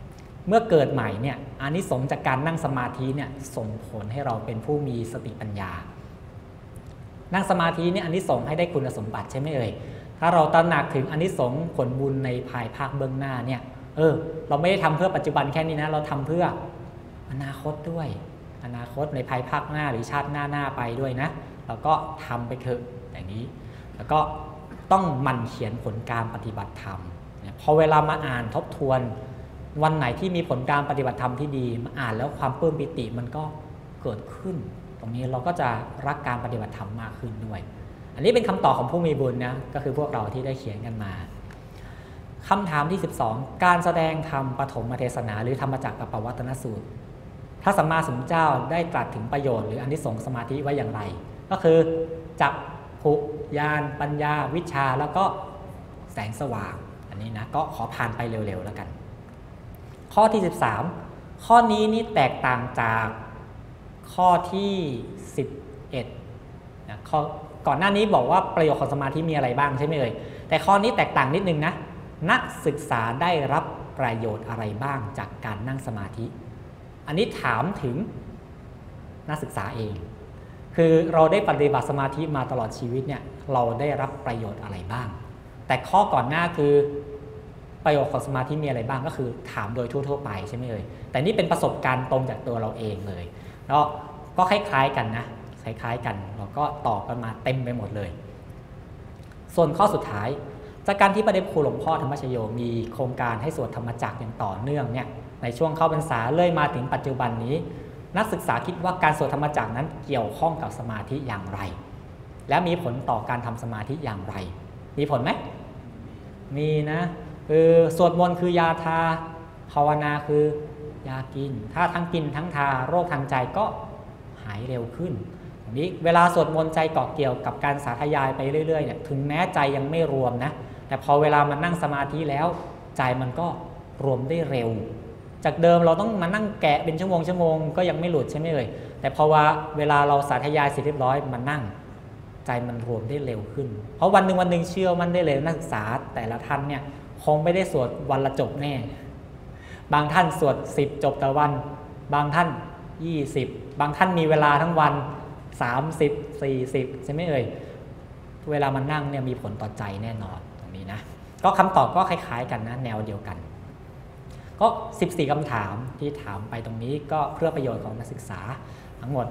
Speaker 3: เมื่อเกิดใหม่เนี่ยอานิสงส์จากการนั่งสมาธิเนี่ยส่งผลให้เราเป็นผู้มีสติปัญญานั่งสมาธิเนี่ยอานิสงส์ให้ได้คุณสมบัติใช่ไหมเอ่ยถ้าเราตระหนักถึงอานิสงส์ผลบุญในภายภาคเบื้องหน้าเนี่ยเออเราไม่ได้ทำเพื่อปัจจุบันแค่นี้นะเราทำเพื่ออนาคตด้วยอนาคตในภายภาคหน้าหรือชาติหน้าหน้าไปด้วยนะเราก็ทำไปเถอะอย่างนี้แล้วก็ต้องหมั่นเขียนผลการปฏิบัติธรรมพอเวลามาอ่านทบทวนวันไหนที่มีผลการปฏิบัติธรรมที่ดีมาอ่านแล้วความปลื้มปิติมันก็เกิดขึ้นตรงนี้เราก็จะรักการปฏิบัติธรรมมากขึ้นด้วยอันนี้เป็นคำตอบของผู้มีบุญนะก็คือพวกเราที่ได้เขียนกันมาคำถามที่สิบสองการแสดงธรรมปฐมเทศนาหรือธรรมจักรกับปวัตตนสูตรพระสัมมาสัมพุทธเจ้าได้ตรัสถึงประโยชน์หรืออานิสงส์สมาธิไว้อย่างไรก็คือจักขุญาณปัญญาวิชาแล้วก็แสงสว่างอันนี้นะก็ขอผ่านไปเร็วๆแล้วกันข้อที่สิบสามข้อนี้นี่แตกต่างจากข้อที่สิบเอ็ดนะข้อก่อนหน้านี้บอกว่าประโยชน์ของสมาธิมีอะไรบ้างใช่ไหมเอ่ยแต่ข้อนี้แตกต่างนิดนึงนะนักศึกษาได้รับประโยชน์อะไรบ้างจากการนั่งสมาธิอันนี้ถามถึงนักศึกษาเองคือเราได้ปฏิบัติสมาธิมาตลอดชีวิตเนี่ยเราได้รับประโยชน์อะไรบ้างแต่ข้อก่อนหน้าคือประโยชน์ของสมาธิมีอะไรบ้างก็คือถามโดยทั่วๆไปใช่ไหมเอ่ยแต่นี่เป็นประสบการณ์ตรงจากตัวเราเองเลยแล้วก็คล้ายๆกันนะคล้ายๆกันเราก็ตอบกันมาเต็มไปหมดเลยส่วนข้อสุดท้ายจากการที่พระเดชพระคุณหลวงพ่อธรรมชโยมีโครงการให้สวดธรรมจักรอย่างต่อเนื่องเนี่ยในช่วงเข้าพรรษาเรื่อยมาถึงปัจจุบันนี้นักศึกษาคิดว่าการสวดธรรมจักรนั้นเกี่ยวข้องกับสมาธิอย่างไรและมีผลต่อการทำสมาธิอย่างไรมีผลไหมมีนะคือสวดมนต์คือยาทาภาวนาคือยากินถ้าทั้งกินทั้งทาโรคทางใจก็หายเร็วขึ้นอย่างนี้เวลาสวดมนต์ใจเกาะเกี่ยวกับการสาธยายไปเรื่อยๆเนี่ยถึงแม้ใจยังไม่รวมนะแต่พอเวลามันนั่งสมาธิแล้วใจมันก็รวมได้เร็วจากเดิมเราต้องมานั่งแกะเป็นชั่วโมงชั่วโมงก็ยังไม่หลุดใช่ไหมเอ่ยแต่พอว่าเวลาเราสาธยายเสร็จเรียบร้อยมานั่งใจมันรวมได้เร็วขึ้นเพราะวันหนึ่งวันหนึ่งเชื่อมันได้เลยนักศึกษาแต่ละท่านเนี่ยคงไม่ได้สวดวันละจบแน่บางท่านสวดสิบจบต่อวันบางท่านยี่สิบบางท่านมีเวลาทั้งวันสามสิบ สี่สิบใช่ไหมเอ่ยเวลามันนั่งเนี่ยมีผลต่อใจแน่นอนตรงนี้นะก็คำตอบก็คล้ายๆกันนะแนวเดียวกันก็สิบสี่คำถามที่ถามไปตรงนี้ก็เพื่อประโยชน์ของนักศึกษาทั้งหมด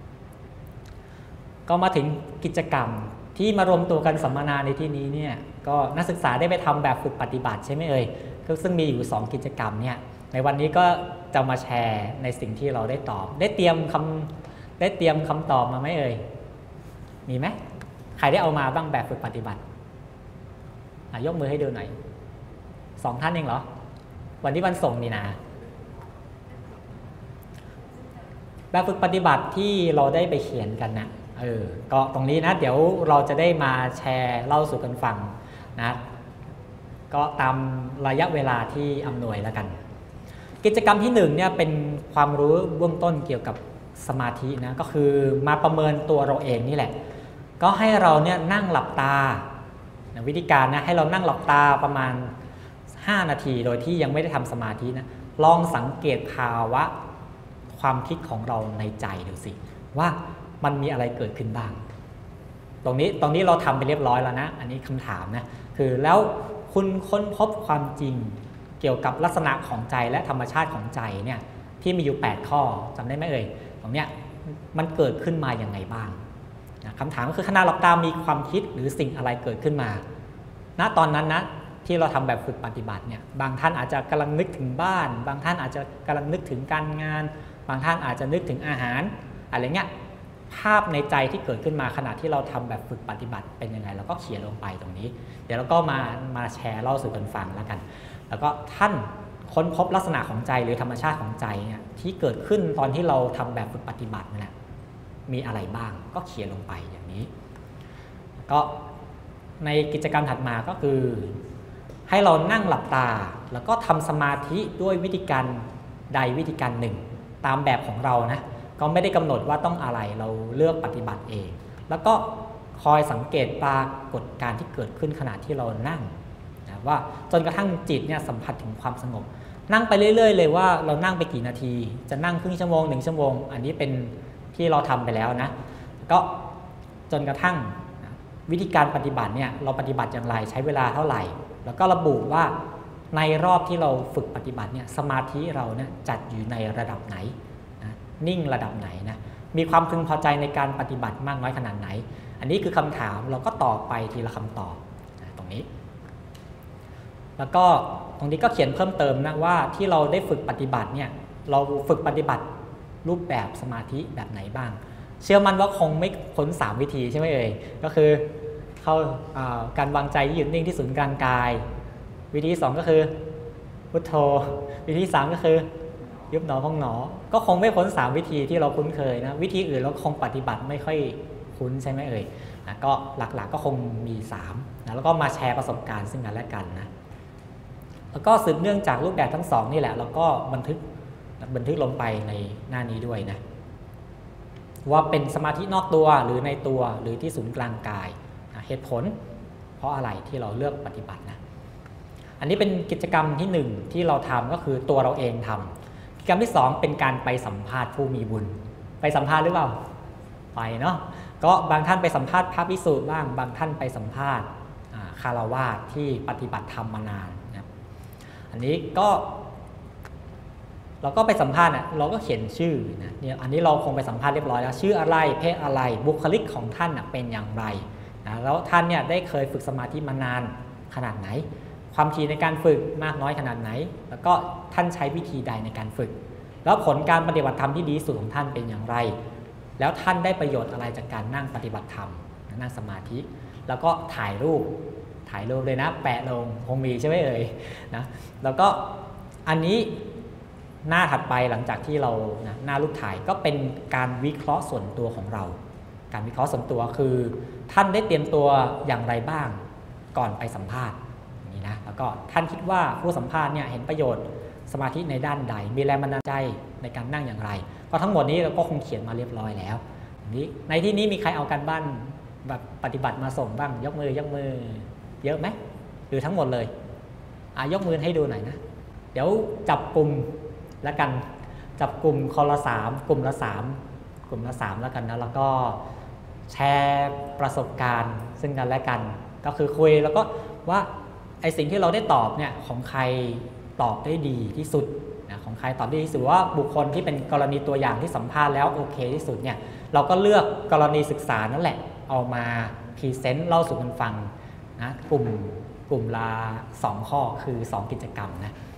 Speaker 3: ก็มาถึงกิจกรรมที่มารวมตัวกันสัมมนาในที่นี้เนี่ยก็นักศึกษาได้ไปทำแบบฝึกปฏิบัติใช่ไหมเอ่ยซึ่งมีอยู่สองกิจกรรมเนี่ยในวันนี้ก็จะมาแชร์ในสิ่งที่เราได้ตอบได้เตรียมคำได้เตรียมคำตอบมาไหมเอ่ยมีไหมใครได้เอามาบ้างแบบฝึกปฏิบัติยกมือให้ดูหน่อยสองท่านเองเหรอวันที่วันส่งนี่นะแบบฝึกปฏิบัติที่เราได้ไปเขียนกันนะเออก็ตรงนี้นะเดี๋ยวเราจะได้มาแชร์เล่าสู่กันฟังนะก็ตามระยะเวลาที่อำนวยแล้วกันกิจกรรมที่หนึ่งเนี่ยเป็นความรู้เบื้องต้นเกี่ยวกับสมาธินะก็คือมาประเมินตัวเราเองนี่แหละก็ให้เราเนี่ยนั่งหลับตาวิธีการนะให้เรานั่งหลับตาประมาณห้านาทีโดยที่ยังไม่ได้ทำสมาธินะลองสังเกตภาวะความคิดของเราในใจดูสิว่ามันมีอะไรเกิดขึ้นบ้างตรงนี้ตรงนี้เราทำไปเรียบร้อยแล้วนะอันนี้คำถามนะคือแล้วคุณค้นพบความจริงเกี่ยวกับลักษณะของใจและธรรมชาติของใจเนี่ยที่มีอยู่แปดข้อจำได้ไหมเอ่ยตรงเนี้ยมันเกิดขึ้นมาอย่างไรบ้างนะคำถามก็คือขณะหลับตามีความคิดหรือสิ่งอะไรเกิดขึ้นมาณตอนนั้นนะที่เราทำแบบฝึกปฏิบัติเนี่ยบางท่านอาจจะกำลังนึกถึงบ้านบางท่านอาจจะกำลังนึกถึงการงานบางท่านอาจจะนึกถึงอาหารอะไรเงี้ยภาพในใจที่เกิดขึ้นมาขณะที่เราทำแบบฝึกปฏิบัติเป็นยังไงเราก็เขียนลงไปตรงนี้เดี๋ยวเราก็มามาแชร์เล่าสู่กันฟังแล้วกันแล้วก็ท่านค้นพบลักษณะของใจหรือธรรมชาติของใจเนี่ยที่เกิดขึ้นตอนที่เราทำแบบฝึกปฏิบัตินั่นแหละมีอะไรบ้างก็เขียนลงไปอย่างนี้ก็ในกิจกรรมถัดมาก็คือให้เรานั่งหลับตาแล้วก็ทำสมาธิด้วยวิธีการใดวิธีการหนึ่งตามแบบของเรานะก็ไม่ได้กำหนดว่าต้องอะไรเราเลือกปฏิบัติเองแล้วก็คอยสังเกตปรากฏการณ์ที่เกิดขึ้นขณะที่เรานั่งนะว่าจนกระทั่งจิตเนี่ยสัมผัสถึงความสงบนั่งไปเรื่อยๆเลยว่าเรานั่งไปกี่นาที จะนั่งครึ่งชั่วโมงหนึ่งชั่วโมงอันนี้เป็นที่เราทำไปแล้วนะก็จนกระทั่งวิธีการปฏิบัติเนี่ยเราปฏิบัติอย่างไรใช้เวลาเท่าไหร่แล้วก็ระบุว่าในรอบที่เราฝึกปฏิบัติเนี่ยสมาธิเราเนี่ยจัดอยู่ในระดับไหนนะนิ่งระดับไหนนะมีความพึงพอใจในการปฏิบัติมากน้อยขนาดไหนอันนี้คือคำถามเราก็ตอบไปทีละคำตอบนะตรงนี้แล้วก็ตรงนี้ก็เขียนเพิ่มเติมนะว่าที่เราได้ฝึกปฏิบัติเนี่ยเราฝึกปฏิบัติรูปแบบสมาธิแบบไหนบ้างเชื่อมั่นว่าคงไม่พ้นสามวิธีใช่ไหมเอ่ยก็คือเข้าการวางใจหยุดนิ่งที่ศูนย์กลางกายวิธีสองก็คือพุทโธวิธีสามก็คือยุบหนอพองหนอก็คงไม่พ้นสามวิธีที่เราคุ้นเคยนะวิธีอื่นเราคงปฏิบัติไม่ค่อยคุ้นใช่ไหมเอ่ยนะก็หลักๆ ก็คงมีสามนะแล้วก็มาแชร์ประสบการณ์ซึ่งกันและกันนะแล้วก็สืบเนื่องจากรูปแบบทั้งสองนี่แหละแล้วก็บันทึกบันทึกลงไปในหน้านี้ด้วยนะว่าเป็นสมาธินอกตัวหรือในตัวหรือที่ศูนย์กลางกายเหตุผลเพราะอะไรที่เราเลือกปฏิบัตินะอันนี้เป็นกิจกรรมที่หนึ่งที่เราทำก็คือตัวเราเองทำกิจกรรมที่สองเป็นการไปสัมภาษณ์ผู้มีบุญไปสัมภาษณ์หรือเปล่าไปเนาะก็บางท่านไปสัมภาษณ์พระภิกษุบ้างบางท่านไปสัมภาษณ์คารวาสที่ปฏิบัติธรรมมานานนะอันนี้ก็เราก็ไปสัมภาษณ์เราก็เขียนชื่อนะเนี่ยอันนี้เราคงไปสัมภาษณ์เรียบร้อยแล้วชื่ออะไรเพศอะไรบุคลิกของท่านเป็นอย่างไรนะแล้วท่านเนี่ยได้เคยฝึกสมาธิมานานขนาดไหนความถี่ในการฝึกมากน้อยขนาดไหนแล้วก็ท่านใช้วิธีใดในการฝึกแล้วผลการปฏิบัติธรรมที่ดีสุดของท่านเป็นอย่างไรแล้วท่านได้ประโยชน์อะไรจากการนั่งปฏิบัติธรรมนั่งสมาธิแล้วก็ถ่ายรูปถ่ายรูปเลยนะแปะลงคงมีใช่ไหมเอ่ยนะแล้วก็อันนี้หน้าถัดไปหลังจากที่เรานะหน้ารูปถ่ายก็เป็นการวิเคราะห์ส่วนตัวของเราการวิเคราะห์ส่วนตัวคือท่านได้เตรียมตัวอย่างไรบ้างก่อนไปสัมภาษณ์นี่นะแล้วก็ท่านคิดว่าผู้สัมภาษณ์เนี่ยเห็นประโยชน์สมาธิในด้านใดมีแรงบันดาลใจในการนั่งอย่างไรก็ทั้งหมดนี้เราก็คงเขียนมาเรียบร้อยแล้วนี้ในที่นี้มีใครเอาการบ้านแบบปฏิบัติมาส่งบ้างยกมือยกมือเยอะไหมหรือทั้งหมดเลยอ่ะยกมือให้ดูหน่อยนะเดี๋ยวจับกลุ่มแล้วกันจับกลุ่มคนละสามกลุ่มละสามกลุ่มละสามแล้วกันนะแล้วก็แชร์ประสบการณ์ซึ่งกันและกันก็คือคุยแล้วก็ว่าไอสิ่งที่เราได้ตอบเนี่ยของใครตอบได้ดีที่สุดนะของใครตอบได้ดีที่สุดว่าบุคคลที่เป็นกรณีตัวอย่างที่สัมภาษณ์แล้วโอเคที่สุดเนี่ยเราก็เลือกกรณีศึกษานั่นแหละเอามาพรีเซนต์เล่าสู่กันฟังนะกลุ่มกลุ่มละสองข้อคือสองกิจกรรมนะ